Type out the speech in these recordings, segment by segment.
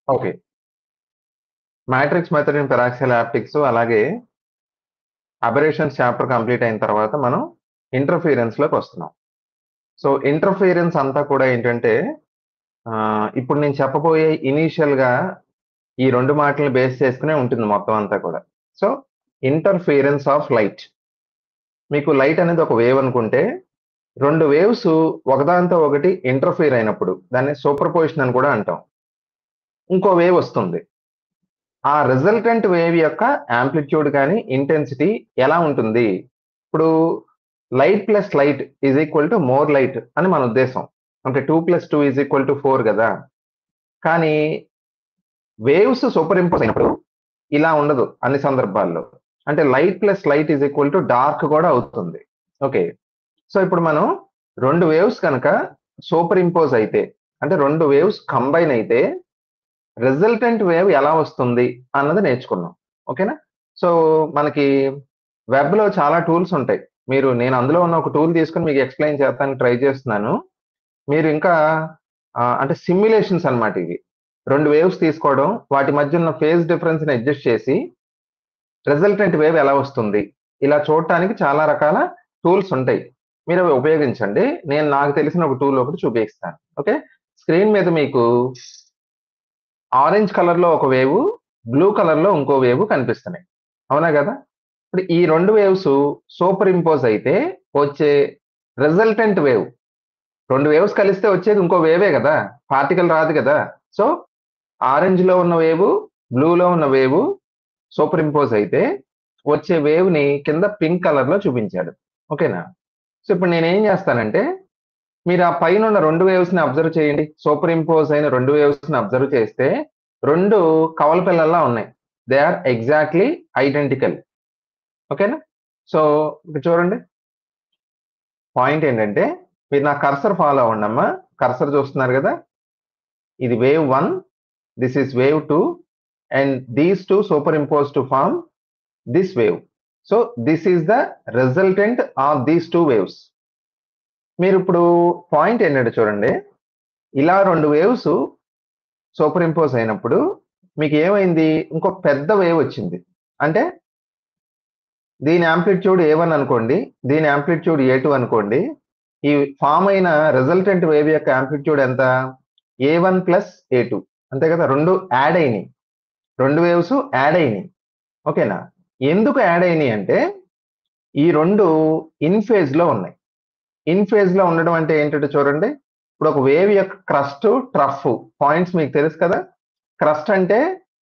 Okay. Matrix method in paraxial optics అలాగే aberrations chapter complete అయిన తర్వాత మనం ఇంటర్ఫియరెన్స్‌లోకి వస్తున్నాం. సో, ఇంటర్ఫియరెన్స్ అంతా కూడా ఏంటంటే ఇప్పుడు నేను చెప్పబోయే ఇనీషియల్‌గా ఈ 2 మాటల్ని బేస్ చేసుకునే ఉంటుంది మొత్తం అంతా కూడా. So, interference of light. మీకు లైట్ అనేది ఒక వేవ్ అనుకుంటే 2 వేవ్స్ ఒకదానితో ఒకటి ఇంటర్ఫియర్ అయినప్పుడు దాన్ని సూపర్‌పొజిషన్ అని కూడా అంటాం. ఇంకో వేవ్ వస్తుంది. ఆ రిజల్టెంట్ వేవ్ యొక్క యాంప్లిట్యూడ్ గాని, ఇంటెన్సిటీ ఎలా ఉంటుంది? ఇప్పుడు light plus light is equal to more light అని మన ఉద్దేశం. అంటే 2 + 2 = 4 గదా! కానీ వేవ్స్ సూపర్ ఇంపోజ్ అయినప్పుడు ఇలా ఉండదు అన్ని సందర్భాల్లో. అంటే light plus light is equal to dark కూడా అవుతుంది. ఓకే. సో, ఇప్పుడు మనం 2 వేవ్స్ గనక సూపర్ ఇంపోజ్ అయితే, అంటే 2 వేవ్స్ కంబైన్ అయితే రిజల్టెంట్ వేవ్ ఎలా వస్తుంది అన్నది నేర్చుకున్నాం. ఓకేనా? సో, మనకి వెబ్‌లో చాలా టూల్స్ ఉంటాయి. నేను అందులో ఉన్న ఒక టూల్ తీసుకొని మీకు ఎక్స్‌ప్లెయిన్ చేస్తానికి ట్రై చేస్తున్నాను. మీరు ఇంకా అంటే సిమ్యులేషన్స్ అన్నమాట ఇవి. 2 వేవ్స్ తీసుకోవడం, వాటి మధ్య ఉన్న ఫేజ్ డిఫరెన్స్‌ని అడ్జస్ట్ చేసి రిజల్టెంట్ వేవ్ ఎలా వస్తుంది? ఇలా చూడటానికి చాలా రకాల టూల్స్ ఉంటాయి. మీరవి ఉపయోగించండి. నేను నాకు తెలిసిన ఒక టూల్ ఒకటి చూపిస్తాను. ఓకే. స్క్రీన్ మీద మీకు ఆరెంజ్ కలర్‌లో ఒక వేవు, బ్లూ కలర్‌లో ఇంకో వేవ్ కనిపిస్తున్నాయి. అవునా గదా! ఇప్పుడు ఈ 2 వేవ్స్ సూపర్ ఇంపోజ్ అయితే వచ్చే రిజల్టెంట్ వేవ్ 2 వేవ్స్ కలిస్తే వచ్చేది ఇంకో వేవే గదా! పార్టికల్ రాదు గదా! సో, ఆరెంజ్‌లో ఉన్న వేవు, బ్లూలో ఉన్న వేవు సూపర్ ఇంపోజ్ అయితే వచ్చే వేవ్‌ని కింద పింక్ కలర్‌లో చూపించాడు. ఓకేనా? సో, ఇప్పుడు నేనేం జేస్తానంటే మీరు ఆ పైనున్న 2 వేవ్స్‌ని అబ్జర్వ్ చేయండి. సూపర్ ఇంపోజ్ అయిన 2 వేవ్స్‌ని అబ్జర్వ్ చేస్తే 2 కవల పిల్లల్లా ఉన్నాయి. They are exactly identical. ఓకేనా? సో, ఇక్కడ చూడండి. పాయింట్ ఏంటంటే మీరు నా కర్సర్ ఫాలో అవ్వండమ్మా. కర్సర్ చూస్తున్నారు గదా! ఇది wave 1, this is wave 2 and these 2 superimpose to form this wave. So, this is the resultant of these 2 waves. మీరిప్పుడు పాయింట్ ఏంటంటే చూడండి. ఇలా 2 వేవ్స్ సూపర్ ఇంపోజ్ అయినప్పుడు మీకేమైంది? ఇంకొక పెద్ద వేవ్ వచ్చింది. అంటే దీని యాంప్లిట్యూడ్ A1 అనుకోండి. దీని యాంప్లిట్యూడ్ A2 అనుకోండి. ఈ ఫార్మ్ అయిన రిజల్టెంట్ వేవ్ యొక్క యాంప్లిట్యూడ్ ఎంత? A1 + A2 అంతే కదా! 2 యాడ్ అయినియి. 2 వేవ్స్ యాడ్ అయినియి. ఓకేనా? ఎందుకు యాడ్ అయినియి అంటే ఈ 2 ఇన్ ఫేజ్‌లో ఉన్నాయి. ఇన్ ఫేజ్‌లో ఉండడం అంటే ఏంటంటే చూడండి. ఇప్పుడు ఒక వేవ్ యొక్క క్రస్ట్, ట్రఫ్ పాయింట్స్ మీకు తెలుసు కదా! క్రస్ట్ అంటే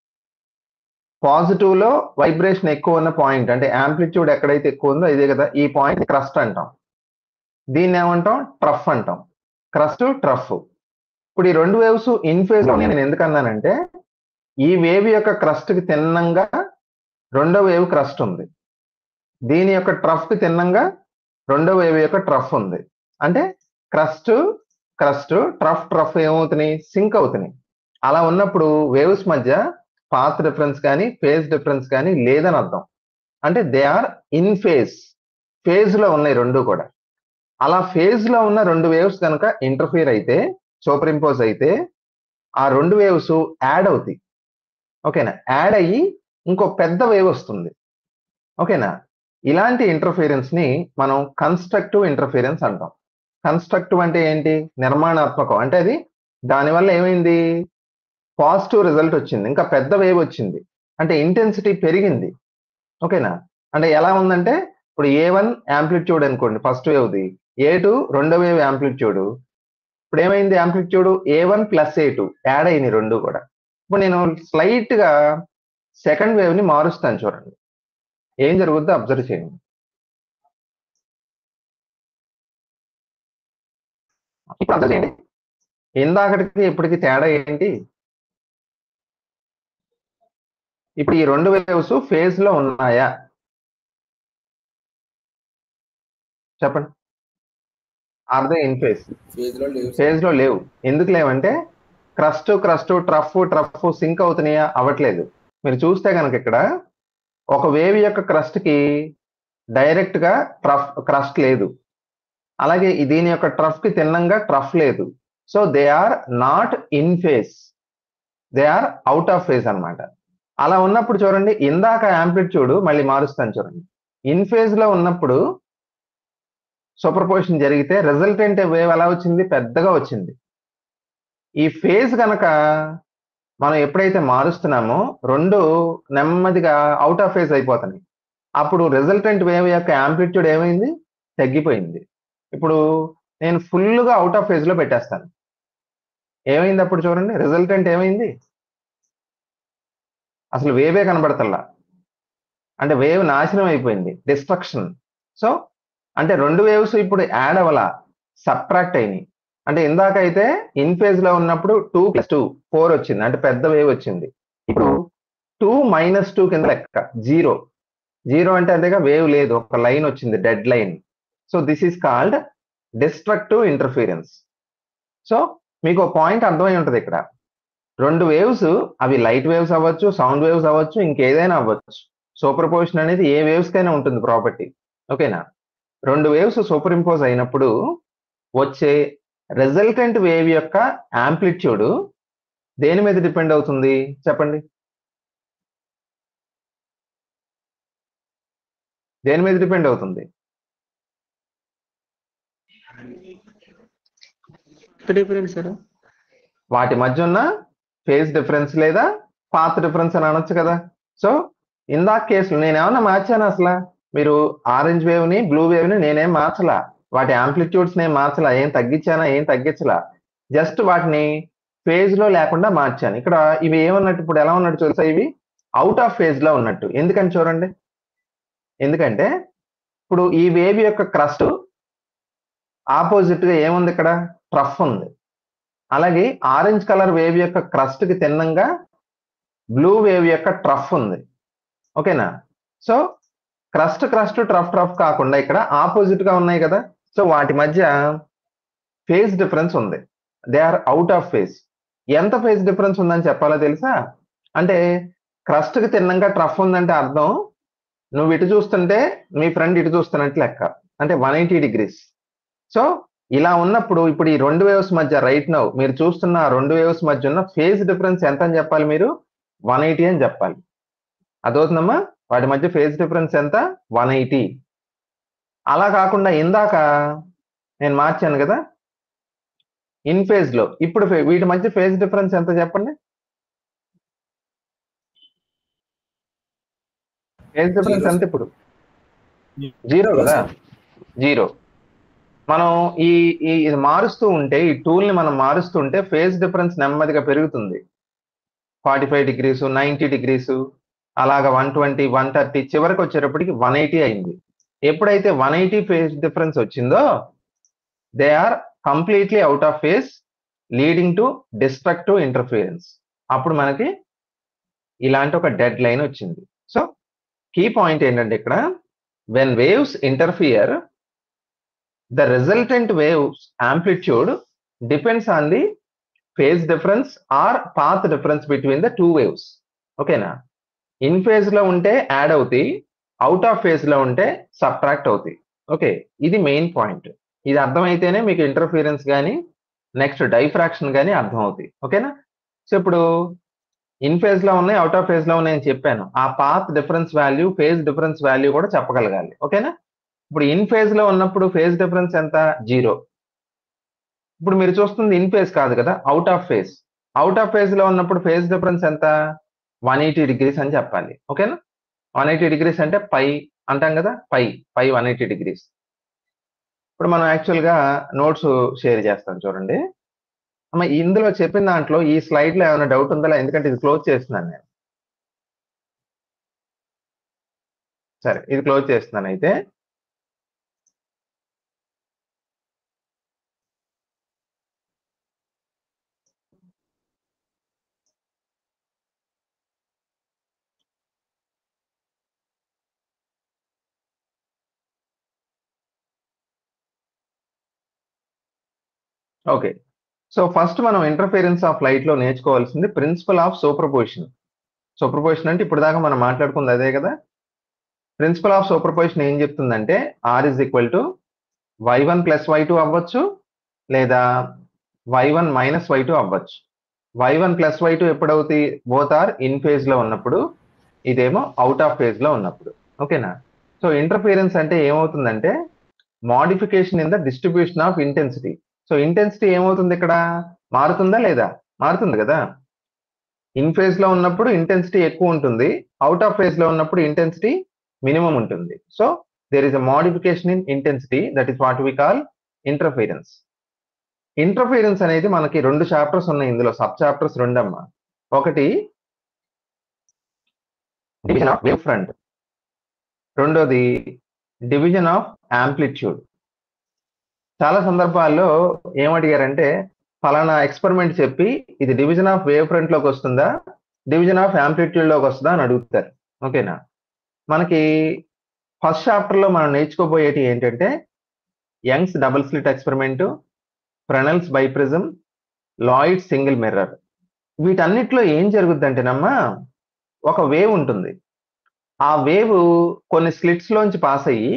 పాజిటివ్‌లో వైబ్రేషన్ ఎక్కువ ఉన్న పాయింట్. అంటే యాంప్లిట్యూడ్ ఎక్కడైతే ఎక్కువ ఉందో ఇదే కదా! ఈ పాయింట్ క్రస్ట్ అంటాం. దీన్నేమంటాం? ట్రఫ్ అంటాం. Crest, trough. ఇప్పుడు ఈ 2 వేవ్స్ ఇన్ ఫేజ్‌లో ఉన్నాయని నేను ఎందుకన్నానంటే, ఈ వేవ్ యొక్క క్రస్ట్‌కి తిన్నంగా రెండో వేవ్ క్రస్ట్ ఉంది. దీని యొక్క ట్రఫ్‌కి తిన్నంగా రెండో వేవ్ యొక్క ట్రఫ్ ఉంది. అంటే క్రస్ట్, క్రస్ట్, ట్రఫ్ ఏమవుతున్నాయి? సింక్ అవుతున్నాయి. అలా ఉన్నప్పుడు వేవ్స్ మధ్య పాత్ డిఫరెన్స్ గాని, ఫేజ్ డిఫరెన్స్ గాని లేదని అర్థం. అంటే దే ఆర్ ఇన్ ఫేజ్. ఫేజ్‌లో ఉన్నాయి 2 కూడా. అలా ఫేజ్‌లో ఉన్న 2 వేవ్స్ గనక ఇంటర్ఫియర్ అయితే, సూపర్ ఇంపోజ్ అయితే, ఆ 2 వేవ్స్ యాడ్ అవుతాయి. ఓకేనా? యాడ్ అయ్యి ఇంకో పెద్ద వేవ్ వస్తుంది. ఓకేనా? ఇలాంటి ఇంటర్ఫియరెన్స్‌ని మనం కన్‌స్ట్రక్టివ్ ఇంటర్ఫియరెన్స్ అంటాం. కన్‌స్ట్రక్టివ్ అంటే ఏంటి? నిర్మాణాత్మకం. అంటే అది దానివల్ల ఏమైంది? పాజిటివ్ రిజల్ట్ వచ్చింది. ఇంకా పెద్ద వేవ్ వచ్చింది. అంటే ఇంటెన్సిటీ పెరిగింది. ఓకేనా? అంటే ఎలా ఉందంటే ఇప్పుడు A1 యాంప్లిట్యూడ్ అనుకోండి ఫస్ట్ వేవ్‌ది. A2 రెండో వేవ్ యాంప్లిట్యూడ్. ఇప్పుడేమైంది యాంప్లిట్యూడ్ A1 + A2 యాడ్ అయినాయి 2 కూడా. ఇప్పుడు నేను స్లైట్‌గా సెకండ్ వేవ్‌ని మారుస్తాను చూడండి. ఏం జరుగుద్దో అబ్జర్వ్ చేయండి. ఇప్పుడు అబ్జర్వ్ చేయండి. ఇందాకటికి ఇప్పటికి తేడా ఏంటి? ఇప్పుడు ఈ 2 వేవ్స్ ఫేజ్‌లో ఉన్నాయా? చెప్పండి. Are they in phase? ఫేజ్‌లో లేవు సార్. ఫేజ్‌లో లేవు. ఎందుకు లేవంటే క్రస్ట్, ట్రఫ్ సింక్ అవుతున్నాయా? అవ్వట్లేదు. మీరు చూస్తే గనక ఇక్కడ ఒక వేవ్ యొక్క క్రస్ట్‌కి డైరెక్ట్‌గా క్రస్ట్ లేదు. అలాగే దీని యొక్క ట్రఫ్‌కి తిన్నంగా ట్రఫ్ లేదు. So, they are not in phase. They are out of phase అన్నమాట. అలా ఉన్నప్పుడు చూడండి, ఇందాక యాంప్లిట్యూడ్ మళ్ళీ మారుస్తాను చూడండి. ఇన్ ఫేజ్ లో ఉన్నప్పుడు సూపర్ పొజిషన్ జరిగితే రిజల్టెంట్ వేవ్ ఎలా వచ్చింది? పెద్దగా వచ్చింది. ఈ ఫేజ్ గనక మనం ఎప్పుడైతే మారుస్తున్నామో రెండు నెమ్మదిగా అవుట్ ఆఫ్ ఫేజ్ అయిపోతున్నాయి. అప్పుడు రిజల్టెంట్ వేవ్ యొక్క యాంప్లిట్యూడ్ ఏమైంది? తగ్గిపోయింది. ఇప్పుడు నేను ఫుల్గా అవుట్ ఆఫ్ ఫేజ్ లో పెట్టేస్తాను. ఏమైంది అప్పుడు చూడండి? రిజల్టెంట్ ఏమైంది? అసలు వేవే కనబడతల్లా. అంటే వేవ్ నాశనం అయిపోయింది, డిస్ట్రక్షన్. సో అంటే రెండు వేవ్స్ ఇప్పుడు యాడ్ అవ్వాల, సబ్ట్రాక్ట్ అయినాయి. అంటే ఇందాక అయితే ఇన్ ఫేజ్ లో ఉన్నప్పుడు 2 + 2 4 వచ్చింది, అంటే పెద్ద వేవ్ వచ్చింది. ఇప్పుడు 2 - 2 కింద లెక్క, 0. 0 అంటే అదేగా, వేవ్ లేదు, ఒక లైన్ వచ్చింది, dead line. So this is called destructive interference. So మీకు ఒక పాయింట్ అర్థమై ఉంటది ఇక్కడ. రెండు వేవ్స్, అవి లైట్ వేవ్స్ అవ్వచ్చు, సౌండ్ వేవ్స్ అవ్వచ్చు, ఇంకేదైనా అవ్వచ్చు. సూపర్ పొజిషన్ అనేది ఏ వేవ్స్ కైనా ఉంటుంది ప్రాపర్టీ. ఓకేనా? రెండు వేవ్స్ సూపర్ ఇంపోజ్ అయినప్పుడు వచ్చే రిజల్టెంట్ వేవ్ యొక్క యాంప్లిట్యూడ్ దేని మీద డిపెండ్ అవుతుంది చెప్పండి? దేని మీద డిపెండ్ అవుతుంది? వాటి మధ్య ఉన్న ఫేజ్ డిఫరెన్స్ లేదా పాత్ డిఫరెన్స్ అని అనొచ్చు కదా. సో ఇందాక కేసులు నేనేమన్నా మార్చాను అసలు? మీరు ఆరెంజ్ వేవ్ ని బ్లూ వేవ్ ని నేనేం మార్చలా, వాటి యాంప్లిట్యూడ్స్ నేను మార్చలా, ఏం తగ్గించానా, ఏం తగ్గించలా, జస్ట్ వాటిని ఫేజ్ లో లేకుండా మార్చాను. ఇక్కడ ఇవి ఏమన్నట్టు, ఇప్పుడు ఎలా ఉన్నట్టు తెలుసా? ఇవి అవుట్ ఆఫ్ ఫేజ్ లో ఉన్నట్టు. ఎందుకని చూడండి. ఎందుకంటే ఇప్పుడు ఈ వేవ్ యొక్క క్రస్ట్ ఆపోజిట్ గా ఏముంది? ఇక్కడ ట్రఫ్ ఉంది. అలాగే ఆరెంజ్ కలర్ వేవ్ యొక్క క్రస్ట్ కి తిన్నంగా బ్లూ వేవ్ యొక్క ట్రఫ్ ఉంది. ఓకేనా? సో క్రస్ట్ ట్రఫ్ కాకుండా ఇక్కడ ఆపోజిట్ గా ఉన్నాయి కదా. సో వాటి మధ్య ఫేజ్ డిఫరెన్స్ ఉంది, they are out of phase. ఎంత ఫేజ్ డిఫరెన్స్ ఉందని చెప్పాలో తెలుసా? అంటే క్రస్ట్ కి తిన్నంగా ట్రఫ్ ఉందంటే అర్థం, నువ్వు ఇటు చూస్తుంటే మీ ఫ్రెండ్ ఇటు చూస్తున్నట్టు లెక్క, అంటే 180 డిగ్రీస్. సో ఇలా ఉన్నప్పుడు ఇప్పుడు ఈ రెండు వేవ్స్ మధ్య రైట్ నౌ మీరు చూస్తున్న రెండు వేవ్స్ మధ్య ఉన్న ఫేజ్ డిఫరెన్స్ ఎంత అని చెప్పాలి? మీరు 180 అని చెప్పాలి. అదవుతుందమ్మా? వాటి మధ్య ఫేజ్ డిఫరెన్స్ ఎంత? 180. అలా కాకుండా ఇందాక నేను మార్చాను కదా ఇన్ ఫేజ్ లో, ఇప్పుడు వీటి మధ్య ఫేజ్ డిఫరెన్స్ ఎంత చెప్పండి? ఫేజ్ డిఫరెన్స్ ఎంత ఇప్పుడు? 0 కదా, 0. మనం ఇది మారుస్తూ ఉంటే, ఈ టూల్ ని మనం మారుస్తూ ఉంటే ఫేజ్ డిఫరెన్స్ నెమ్మదిగా పెరుగుతుంది. 45 డిగ్రీస్, 90 డిగ్రీస్, అలాగా 120, 130, చివరికి వచ్చేటప్పటికి 180 అయింది. ఎప్పుడైతే 180 ఫేజ్ డిఫరెన్స్ వచ్చిందో they are completely out of phase, leading to destructive interference. అప్పుడు మనకి ఇలాంటి ఒక డెడ్ లైన్ వచ్చింది. సో కీ పాయింట్ ఏంటంటే ఇక్కడ, when waves interfere, the resultant wave's amplitude depends on the phase difference or path difference between the two waves. ఓకేనా? In phase లో ఉంటే యాడ్ అవుతాయి, అవుట్ ఆఫ్ ఫేజ్ లో ఉంటే సబ్ట్రాక్ట్ అవుతాయి. ఓకే, ఇది మెయిన్ పాయింట్. ఇది అర్థమైతేనే మీకు ఇంటర్ఫియరెన్స్ కానీ నెక్స్ట్ డైఫ్రాక్షన్ కానీ అర్థం అవుతాయి. ఓకేనా? సో ఇప్పుడు ఇన్ ఫేజ్ లో ఉన్నాయి, అవుట్ ఆఫ్ ఫేజ్ లో ఉన్నాయి అని చెప్పాను. ఆ path difference value, phase difference value కూడా చెప్పగలగాలి. ఓకేనా? ఇప్పుడు ఇన్ ఫేజ్ లో ఉన్నప్పుడు ఫేజ్ డిఫరెన్స్ ఎంత? 0. ఇప్పుడు మీరు చూస్తుంది ఇన్ ఫేజ్ కాదు కదా, out of phase. Out of phase లో ఉన్నప్పుడు ఫేజ్ డిఫరెన్స్ ఎంత? 180 డిగ్రీస్ అని చెప్పాలి. ఓకేనా? 180 డిగ్రీస్ అంటే పై అంటాం కదా, పై 180 డిగ్రీస్. ఇప్పుడు మనం యాక్చువల్ గా నోట్స్ షేర్ చేస్తాం చూడండి. అమ్మ, ఇందులో చెప్పిన దాంట్లో ఈ స్లైడ్ లో ఏమైనా డౌట్ ఉందా? ఎందుకంటే ఇది క్లోజ్ చేస్తున్నాను నేను. సరే, ఇది క్లోజ్ చేస్తున్నాను అయితే. ఓకే, సో ఫస్ట్ మనం ఇంటర్ఫిరెన్స్ ఆఫ్ లైట్ లో నేర్చుకోవాల్సింది principle of superposition. Superposition అంటే ఇప్పుడు దాకా మనం మాట్లాడుకుంది అదే కదా. ప్రిన్సిపల్ ఆఫ్ సూపర్ పొజిషన్ ఏం చెప్తుందంటే R is equal to y1 + y2 అవ్వచ్చు, లేదా y1 - y2 అవ్వచ్చు. y1 ప్లస్ y2 ఎప్పుడవుతాయి? బోత్ ఆర్ ఇన్ ఫేజ్ లో ఉన్నప్పుడు, ఇదేమో అవుట్ ఆఫ్ ఫేజ్ లో ఉన్నప్పుడు. ఓకేనా? సో ఇంటర్ఫిరెన్స్ అంటే ఏమవుతుందంటే modification in the distribution of intensity. So intensity ఏమవుతుంది ఇక్కడ? మారుతుందా లేదా? మారుతుంది కదా. ఇన్ ఫేజ్ లో ఉన్నప్పుడు ఇంటెన్సిటీ ఎక్కువ ఉంటుంది, అవుట్ ఆఫ్ ఫేజ్ లో ఉన్నప్పుడు ఇంటెన్సిటీ మినిమం ఉంటుంది. So there is a modification in intensity, that is what we call interference. Interference అనేది మనకి 2 చాప్టర్స్ ఉన్నాయి ఇందులో, సబ్ చాప్టర్స్ 2 అమ్మా. ఒకటి డివిజన్ ఆఫ్ వేవ్ ఫ్రంట్, రెండోది డివిజన్ ఆఫ్ యాంప్లిట్యూడ్. చాలా సందర్భాల్లో ఏమడిగారంటే ఫలానా ఎక్స్పెరిమెంట్ చెప్పి ఇది డివిజన్ ఆఫ్ వేవ్ ఫ్రంట్ లోకి వస్తుందా, డివిజన్ ఆఫ్ యాంప్లిట్యూడ్ లోకి వస్తుందా అని అడుగుతారు. ఓకేనా? మనకి ఫస్ట్ చాప్టర్ లో మనం నేర్చుకోబోయేటి ఏంటంటే Young's double slit experiment, Fresnel's biprism, Lloyd single mirror. వీటన్నిటిలో ఏం జరుగుద్దంటేనమ్మా, ఒక వేవ్ ఉంటుంది. ఆ వేవ్ కొన్ని స్లిట్స్ లోంచి పాస్ అయ్యి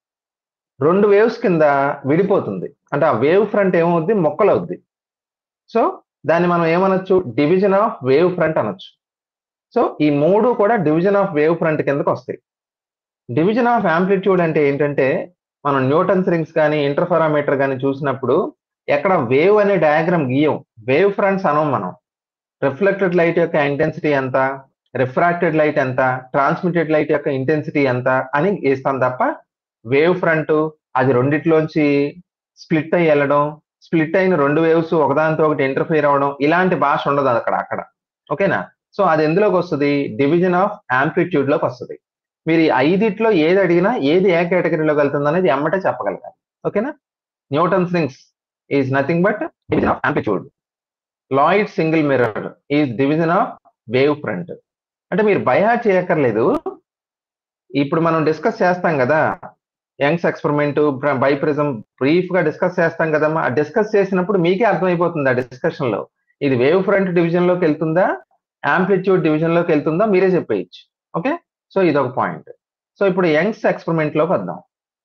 2 వేవ్స్ కింద విడిపోతుంది. అంటే ఆ వేవ్ ఫ్రంట్ ఏమవుద్ది? మొక్కలవుద్ది. సో దాన్ని మనం ఏమనొచ్చు? డివిజన్ ఆఫ్ వేవ్ ఫ్రంట్ అనొచ్చు. సో ఈ 3 కూడా డివిజన్ ఆఫ్ వేవ్ ఫ్రంట్ కిందకు వస్తాయి. డివిజన్ ఆఫ్ యాంప్లిట్యూడ్ అంటే ఏంటంటే మనం న్యూటన్స్ రింగ్స్ కానీ ఇంటర్ఫెరోమీటర్ కానీ చూసినప్పుడు ఎక్కడ వేవ్ అనే డయాగ్రామ్ గీయం, వేవ్ ఫ్రంట్స్ అనం మనం. రిఫ్లెక్టెడ్ లైట్ యొక్క ఇంటెన్సిటీ ఎంత, రిఫ్రాక్టెడ్ లైట్ ఎంత, ట్రాన్స్మిటెడ్ లైట్ యొక్క ఇంటెన్సిటీ ఎంత అని వేస్తాం తప్ప వేవ్ ఫ్రంట్ అది రెండిట్లోంచి స్ప్లిట్ అయ్యి వెళ్ళడం, స్ప్లిట్ అయిన 2 వేవ్స్ ఒకదానితో ఒకటి ఇంటర్ఫియర్ అవ్వడం, ఇలాంటి భాష ఉండదు అక్కడ. ఓకేనా? సో అది ఎందులోకి వస్తుంది? డివిజన్ ఆఫ్ యాంప్లిట్యూడ్ లోకి వస్తుంది. మీరు ఈ 5 ఏది అడిగినా ఏది ఏ కేటగిరీలోకి వెళ్తుంది అనేది ఎమ్మటే చెప్పగలగాలి. ఓకేనా? Newton's rings is nothing but division of amplitude. Lloyd single mirror is division of wave front. అంటే మీరు బైహార్ట్ చేయక్కర్లేదు. ఇప్పుడు మనం డిస్కస్ చేస్తాం కదా, యంగ్స్ ఎక్స్పెరిమెంట్, బైప్రిజం బ్రీఫ్ గా డిస్కస్ చేస్తాం కదమ్మా. ఆ డిస్కస్ చేసినప్పుడు మీకే అర్థమైపోతుంది ఆ డిస్కషన్ లో ఇది వేవ్ ఫ్రంట్ డివిజన్ లోకి వెళ్తుందా, యాంప్లిట్యూడ్ డివిజన్ లోకి వెళ్తుందా మీరే చెప్పేయచ్చు. ఓకే? సో ఇదొక పాయింట్. సో ఇప్పుడు యంగ్స్ ఎక్స్పెరిమెంట్ లోకి వద్దాం.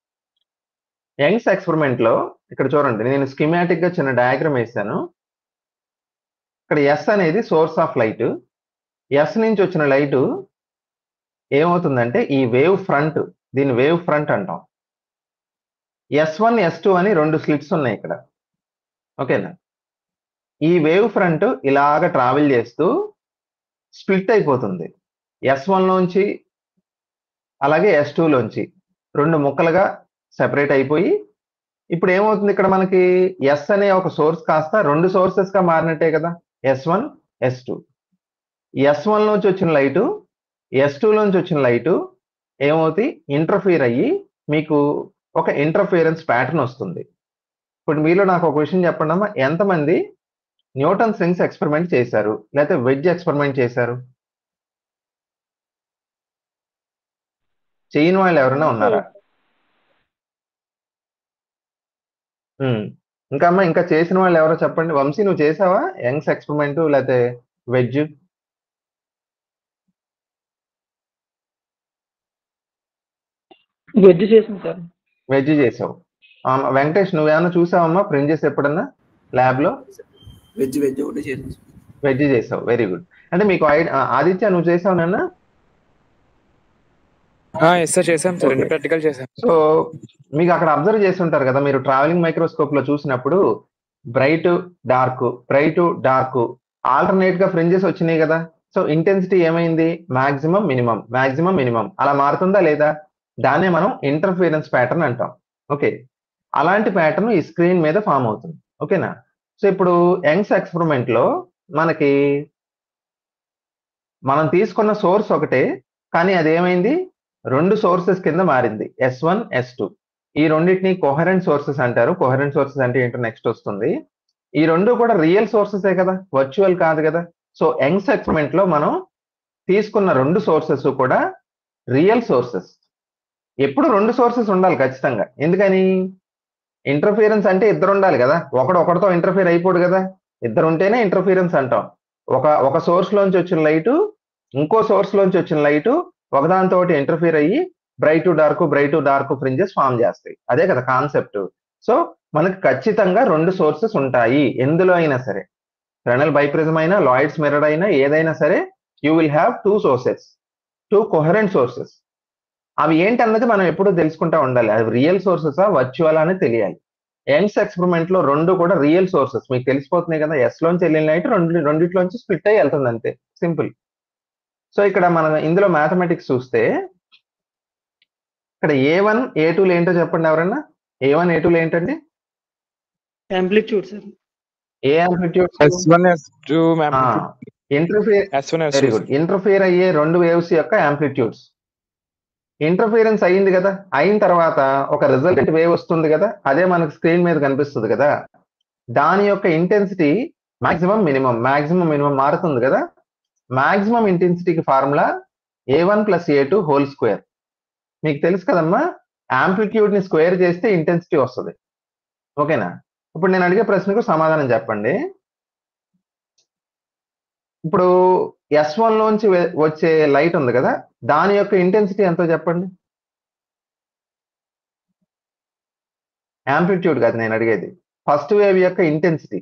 యంగ్స్ ఎక్స్పెరిమెంట్ లో ఇక్కడ చూడండి, నేను స్కీమాటిక్ గా చిన్న డయాగ్రామ్ వేసాను. ఇక్కడ ఎస్ అనేది సోర్స్ ఆఫ్ లైట్. ఎస్ నుంచి వచ్చిన లైట్ ఏమవుతుందంటే ఈ వేవ్ ఫ్రంట్, దీన్ని వేవ్ ఫ్రంట్ అంటాం. S1 S2 అని 2 స్లిట్స్ ఉన్నాయి ఇక్కడ. ఓకేనా? ఈ వేవ్ ఫ్రంట్ ఇలాగ ట్రావెల్ చేస్తూ స్ప్లిట్ అయిపోతుంది. S1 లోంచి అలాగే S2 లోంచి 2 ముక్కలుగా సెపరేట్ అయిపోయి ఇప్పుడు ఏమవుతుంది ఇక్కడ మనకి ఎస్ అనే ఒక సోర్స్ కాస్త 2 సోర్సెస్ గా మారినట్టే కదా, S1 S2. S1 లోంచి వచ్చిన లైటు S2 లోంచి వచ్చిన లైటు ఏమవుతాయి? ఇంటర్ఫియర్ అయ్యి మీకు ఒక ఇంటర్ఫియరెన్స్ ప్యాటర్న్ వస్తుంది. ఇప్పుడు మీలో నాకు ఒక విషయం చెప్పండి అమ్మా, ఎంతమంది న్యూటన్స్ రింగ్స్ ఎక్స్పెరిమెంట్ చేశారు, లేకపోతే వెడ్జ్ ఎక్స్పెరిమెంట్ చేశారు? చేయని వాళ్ళు ఎవరైనా ఉన్నారా? ఇంకా అమ్మా, ఇంకా చేసిన వాళ్ళు ఎవరో చెప్పండి. వంశీ, నువ్వు చేసావా యంగ్స్ ఎక్స్పెరిమెంట్ లేకపోతే వెడ్జ్? వెజ్ చేసాను సార్. వెజ్ చేసావు. వెంకటేష్, నువ్వేమన్నా చూసావమ్మా ఫ్రింజెస్ ఎప్పుడన్నా ల్యాబ్ లో? వెజ్ ఒకటి చేసాను. వెజ్ చేసావు, వెరీ గుడ్. అంటే మీకు ఆదిత్య నువ్వు చేసావు నాన్న? చేసాం సార్, ప్రాక్టికల్ చేసాం. సో మీకు అక్కడ అబ్జర్వ్ చేసి ఉంటారు కదా, మీరు ట్రావెలింగ్ మైక్రోస్కోప్ లో చూసినప్పుడు బ్రైట్ డార్క్ ఆల్టర్నేట్ గా ఫ్రింజెస్ వచ్చినాయి కదా. సో ఇంటెన్సిటీ ఏమైంది? మాక్సిమం మినిమం అలా మారుతుందా లేదా? దాన్నే మనం ఇంటర్ఫిరెన్స్ ప్యాటర్న్ అంటాం. ఓకే, అలాంటి ప్యాటర్న్ ఈ స్క్రీన్ మీద ఫామ్ అవుతుంది. ఓకేనా? సో ఇప్పుడు యంగ్స్ ఎక్స్పెరిమెంట్ లో మనకి మనం తీసుకున్న సోర్స్ ఒకటే, కానీ అదేమైంది? 2 సోర్సెస్ కింద మారింది, S1 S2. ఈ రెండింటిని కోహరెంట్ సోర్సెస్ అంటారు. కోహరెంట్ సోర్సెస్ అంటే ఏంటో నెక్స్ట్ వస్తుంది. ఈ 2 కూడా రియల్ సోర్సెసే కదా, వర్చువల్ కాదు కదా. సో యంగ్స్ ఎక్స్పెరిమెంట్ లో మనం తీసుకున్న 2 సోర్సెస్ కూడా రియల్ సోర్సెస్. ఎప్పుడు 2 సోర్సెస్ ఉండాలి ఖచ్చితంగా. ఎందుకని? ఇంటర్ఫిరెన్స్ అంటే ఇద్దరు ఉండాలి కదా, ఒకరితో ఇంటర్ఫియర్ అయిపోడు కదా. ఇద్దరు ఉంటేనే ఇంటర్ఫిరెన్స్ అంటాం. ఒక సోర్స్ లోంచి వచ్చిన లైటు ఇంకో సోర్స్ లోంచి వచ్చిన లైటు ఒకదానితో ఇంటర్ఫియర్ అయ్యి బ్రైట్ డార్క్ ఫ్రింజెస్ ఫామ్ చేస్తాయి. అదే కదా కాన్సెప్ట్. సో మనకు ఖచ్చితంగా 2 సోర్సెస్ ఉంటాయి ఎందులో అయినా సరే. ఫ్రెనెల్ బైప్రిజం అయినా లాయిడ్స్ మిర్రర్ అయినా ఏదైనా సరే you will have two sources, two coherent sources. అవి ఏంటన్నది మనం ఎప్పుడూ తెలుసుకుంటా ఉండాలి. అవి రియల్ సోర్సెసా వర్చువల్ అని తెలియాలి. యంగ్స్ ఎక్స్పెరిమెంట్ లో రెండు కూడా రియల్ సోర్సెస్ మీకు తెలిసిపోతున్నాయి కదా. ఎస్ లోంచి వెళ్ళిన లైట్ రెండిట్లోంచి స్ప్లిట్ అయ్యి వెళ్తుంది అంతే, సింపుల్. సో ఇక్కడ మనం ఇందులో మ్యాథమెటిక్స్ చూస్తే ఇక్కడ A1 A2 ఏంటో చెప్పండి ఎవరన్నా. A1 A2 ఏంటండి? Amplitude sir. ఏ amplitude? S1 S2 interfere. S1 very S2 good. Interfere అయ్యే రెండు వేవ్స్ యొక్క యాంప్లిట్యూడ్స్. ఇంటర్ఫియరెన్స్ అయ్యింది కదా, అయిన తర్వాత ఒక రిజల్టెంట్ వేవ్ వస్తుంది కదా, అదే మనకు స్క్రీన్ మీద కనిపిస్తుంది కదా. దాని యొక్క ఇంటెన్సిటీ మాక్సిమం మినిమం మారుతుంది కదా. మాక్సిమం ఇంటెన్సిటీకి formula A1 + A2 whole square. మీకు తెలుసు కదమ్మా, యాంప్లిట్యూడ్ ని స్క్వేర్ చేస్తే ఇంటెన్సిటీ వస్తుంది. ఓకేనా? ఇప్పుడు నేను అడిగే ప్రశ్నకు సమాధానం చెప్పండి. ఇప్పుడు S1 లోంచి వచ్చే లైట్ ఉంది కదా, దాని యొక్క ఇంటెన్సిటీ ఎంతో చెప్పండి. యాంప్లిట్యూడ్ కాదు నేను అడిగేది, ఫస్ట్ వేవ్ యొక్క intensity.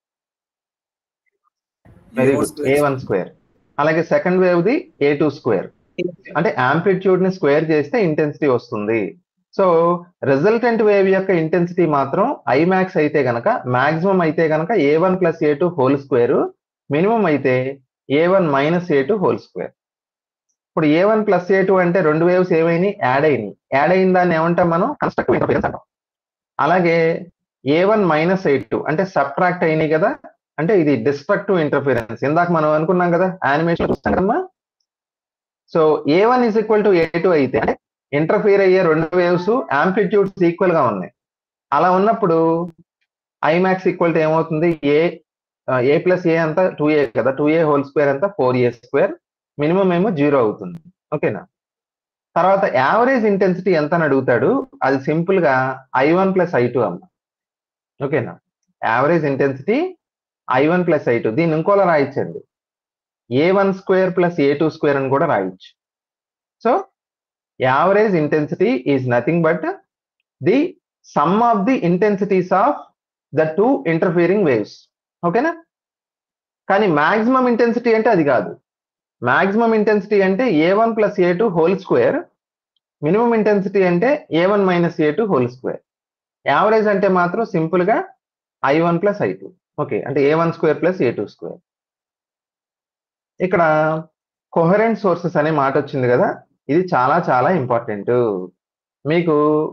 Very good, A1 square. అలాగే సెకండ్ వేవ్ ది A2 స్క్వేర్. అంటే యాంప్లిట్యూడ్ ని స్క్వేర్ చేస్తే ఇంటెన్సిటీ వస్తుంది. సో రిజల్టెంట్ వేవ్ యొక్క ఇంటెన్సిటీ మాత్రం ఐమాక్స్ అయితే గనక, మాక్సిమం అయితే గనక A1 + A2 whole square, minimum అయితే A1 - A2 హోల్ స్క్వేర్. ఇప్పుడు A1 + A2 అంటే రెండు వేవ్స్ ఏమైనాయి? యాడ్ అయిన దాన్ని ఏమంటాం మనం? కన్స్ట్రక్టివ్ ఇంటర్ఫిరెన్స్ అంటాం. అలాగే A1 - A2 అంటే సబ్ట్రాక్ట్ అయినాయి కదా, అంటే ఇది డిస్ట్రక్టివ్ ఇంటర్ఫిరెన్స్. ఇందాక మనం అనుకున్నాం కదా, యానిమేషన్ చూస్తాం కదమ్మా. సో A1 = A2 అయితే ఇంటర్ఫియర్ అయ్యే రెండు వేవ్స్ యాంప్లిట్యూడ్స్ ఈక్వల్ గా ఉన్నాయి. అలా ఉన్నప్పుడు ఐమాక్స్ ఈక్వల్ ఏమవుతుంది? A + A అంతా 2A కదా, 2A హోల్ స్క్వేర్ అంతా 4A స్క్వేర్. మినిమం ఏమో 0 అవుతుంది. ఓకేనా? తర్వాత యావరేజ్ ఇంటెన్సిటీ ఎంత అని అడుగుతాడు. అది సింపుల్ గా I1 + I2 అమ్మ. ఓకేనా? Average intensity I1 + I2. దీన్ని ఇంకోలా రాయించండి, A1 స్క్వేర్ + A2 స్క్వేర్ అని కూడా రాయొచ్చు. So average intensity is nothing but the sum of the intensities of the two interfering waves. ఓకేనా? కానీ మాక్సిమం ఇంటెన్సిటీ అంటే అది కాదు. మాక్సిమం ఇంటెన్సిటీ అంటే A1 + A2 whole square. Minimum intensity అంటే A1 - A2 whole square. Average అంటే మాత్రం simple గా I1 + I2. ఓకే, అంటే A1 స్క్వేర్ + A2 స్క్వేర్. ఇక్కడ కొహరెంట్ సోర్సెస్ అనే మాట వచ్చింది కదా, ఇది చాలా చాలా ఇంపార్టెంట్. మీకు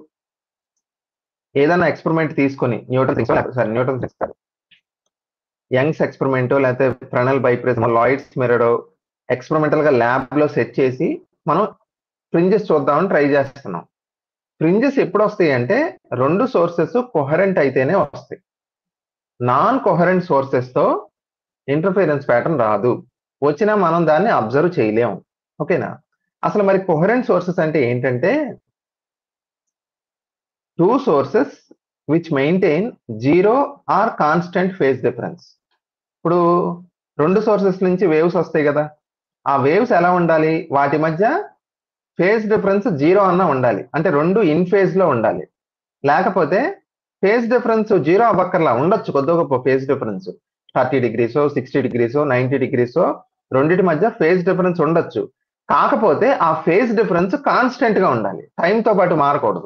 ఏదైనా ఎక్స్పెరిమెంట్ తీసుకొని న్యూటన్ ఇస్తారు, యంగ్స్ ఎక్స్పెరిమెంటో లేకపోతే Fresnel biprism, Lloyd's mirror experimental గా ల్యాబ్ లో సెట్ చేసి మనం ఫ్రింజెస్ చూద్దామని ట్రై చేస్తున్నాం. ఫ్రింజెస్ ఎప్పుడు వస్తాయి అంటే రెండు సోర్సెస్ కొహరెంట్ అయితేనే వస్తాయి. నాన్ కొహరెంట్ సోర్సెస్ తో ఇంటర్ఫిరెన్స్ ప్యాటర్న్ రాదు. వచ్చినా మనం దాన్ని అబ్జర్వ్ చేయలేము. ఓకేనా? అసలు మరి కొహరెంట్ సోర్సెస్ అంటే ఏంటంటే two sources which maintain 0 or constant phase difference. ఇప్పుడు రెండు సోర్సెస్ నుంచి వేవ్స్ వస్తాయి కదా, ఆ వేవ్స్ ఎలా ఉండాలి? వాటి మధ్య ఫేజ్ డిఫరెన్స్ 0 అన్నా ఉండాలి, అంటే రెండు ఇన్ ఫేజ్ లో ఉండాలి. లేకపోతే ఫేజ్ డిఫరెన్స్ 0 అవ్వక్కర్లా, ఉండొచ్చు కొద్ది గొప్ప phase difference, 30 degrees 60 degrees 90 degrees రెండింటి మధ్య ఫేజ్ డిఫరెన్స్ ఉండొచ్చు. కాకపోతే ఆ ఫేజ్ డిఫరెన్స్ కాన్స్టెంట్ గా ఉండాలి, టైంతో పాటు మారకూడదు.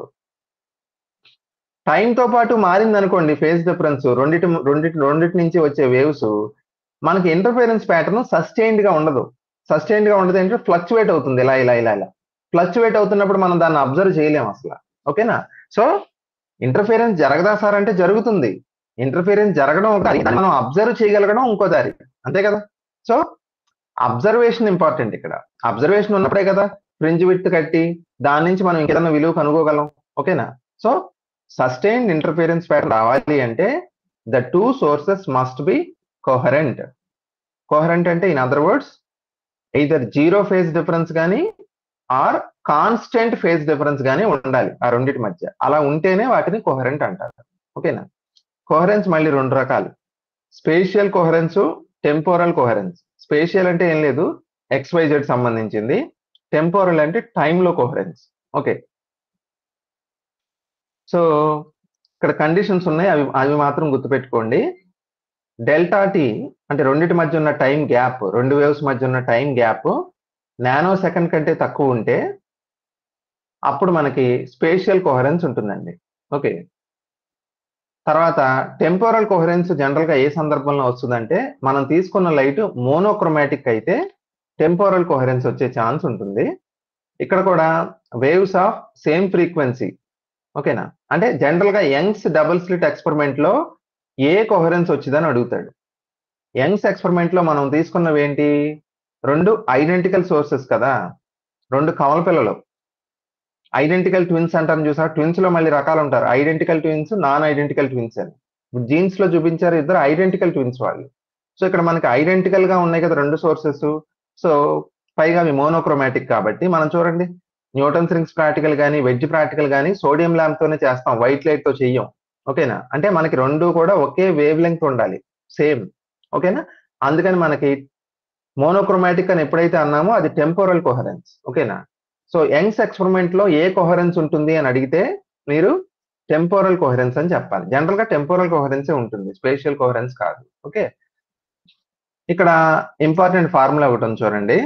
టైంతో పాటు మారింది అనుకోండి ఫేజ్ డిఫరెన్స్, రెండిటి నుంచి వచ్చే వేవ్స్, మనకి ఇంటర్ఫిరెన్స్ ప్యాటర్న్ సస్టైన్డ్ గా ఉండదు. సస్టైన్డ్ గా ఉండదు అంటే ఫ్లక్చువేట్ అవుతుంది, ఇలా ఇలా ఇలా ఇలా ఫ్లక్చువేట్ అవుతున్నప్పుడు మనం దాన్ని అబ్జర్వ్ చేయలేము అసలు. ఓకేనా? సో ఇంటర్ఫిరెన్స్ జరగదా సార్ అంటే జరుగుతుంది. ఇంటర్ఫిరెన్స్ జరగడం ఒక దారి, మనం అబ్జర్వ్ చేయగలగడం ఇంకో దారి, అంతే కదా. So observation important. ఇక్కడ అబ్జర్వేషన్ ఉన్నప్పుడే కదా ఫ్రింజ్ విడ్త్ కట్టి దాని నుంచి మనం ఇంకేదైనా విలువ కనుగోగలం. ఓకేనా? సో సస్టైన్డ్ ఇంటర్ఫిరెన్స్ ప్యాటర్న్ రావాలి అంటే the two sources must be coherent. Coherent అంటే in other words either 0 phase difference కానీ ఆర్ కాన్స్టెంట్ ఫేజ్ డిఫరెన్స్ కానీ ఉండాలి ఆ రెండింటి మధ్య. అలా ఉంటేనే వాటిని కోహరెంట్ అంటారు. ఓకేనా? కోహరెన్స్ మళ్ళీ రెండు రకాలు, spatial coherence, temporal coherence. Spatial అంటే ఏం లేదు, XYZ సంబంధించింది. టెంపోరల్ అంటే టైంలో కోహరెన్స్. ఓకే, సో ఇక్కడ కండిషన్స్ ఉన్నాయి, అవి మాత్రం గుర్తుపెట్టుకోండి. డెల్టా టీ అంటే రెండిటి మధ్య ఉన్న టైం గ్యాప్, రెండు వేవ్స్ మధ్య ఉన్న టైం గ్యాప్ నానో సెకండ్ కంటే తక్కువ ఉంటే అప్పుడు మనకి స్పేషియల్ కోహరెన్స్ ఉంటుందండి. ఓకే. తర్వాత టెంపోరల్ కోహరెన్స్ జనరల్ గా ఏ సందర్భంలో వస్తుందంటే మనం తీసుకున్న లైట్ మోనోక్రోమాటిక్ అయితే టెంపోరల్ కోహరెన్స్ వచ్చే ఛాన్స్ ఉంటుంది. ఇక్కడ కూడా వేవ్స్ ఆఫ్ సేమ్ ఫ్రీక్వెన్సీ. ఓకేనా? అంటే జనరల్ గా యంగ్స్ డబుల్ స్లిట్ ఎక్స్పెరిమెంట్ లో ఏ కోహరెన్స్ వచ్చిందని అడుగుతాడు. యంగ్స్ ఎక్స్పెరిమెంట్ లో మనం తీసుకున్నవి ఏంటి? రెండు ఐడెంటికల్ సోర్సెస్ కదా, రెండు కమల పిల్లలు. ఐడెంటికల్ ట్విన్స్ అంటారు చూసారా, ట్విన్స్ లో మళ్ళీ రకాలు ఉంటారు, identical twins, non identical twins అని. జీన్స్ లో చూపించారు ఇద్దరు ఐడెంటికల్ ట్విన్స్ వాళ్ళు. సో ఇక్కడ మనకి ఐడెంటికల్ గా ఉన్నాయి కదా రెండు సోర్సెస్. సో పైగా అవి మోనోక్రోమాటిక్ కాబట్టి మనం చూడండి, న్యూటన్స్ రింగ్స్ ప్రాక్టికల్ కానీ వెజ్ ప్రాక్టికల్ కానీ సోడియం ల్యాంప్ తోనే చేస్తాం, వైట్ లైట్ తో చెయ్యం. ఓకేనా? అంటే మనకి రెండు కూడా ఒకే వేవ్ లెంగ్త్ ఉండాలి, సేమ్. ఓకేనా? అందుకని మనకి మోనోక్రోమాటిక్ అని ఎప్పుడైతే అన్నామో అది టెంపోరల్ కోహరెన్స్. ఓకేనా? సో యంగ్స్ ఎక్స్పెరిమెంట్ లో ఏ కోహరెన్స్ ఉంటుంది అని అడిగితే మీరు టెంపోరల్ కోహరెన్స్ అని చెప్పాలి. జనరల్ గా టెంపోరల్ కోహరెన్సే ఉంటుంది, స్పేషియల్ కోహరెన్స్ కాదు. ఓకే. ఇక్కడ ఇంపార్టెంట్ ఫార్ములా ఒకటి ఉంది చూడండి.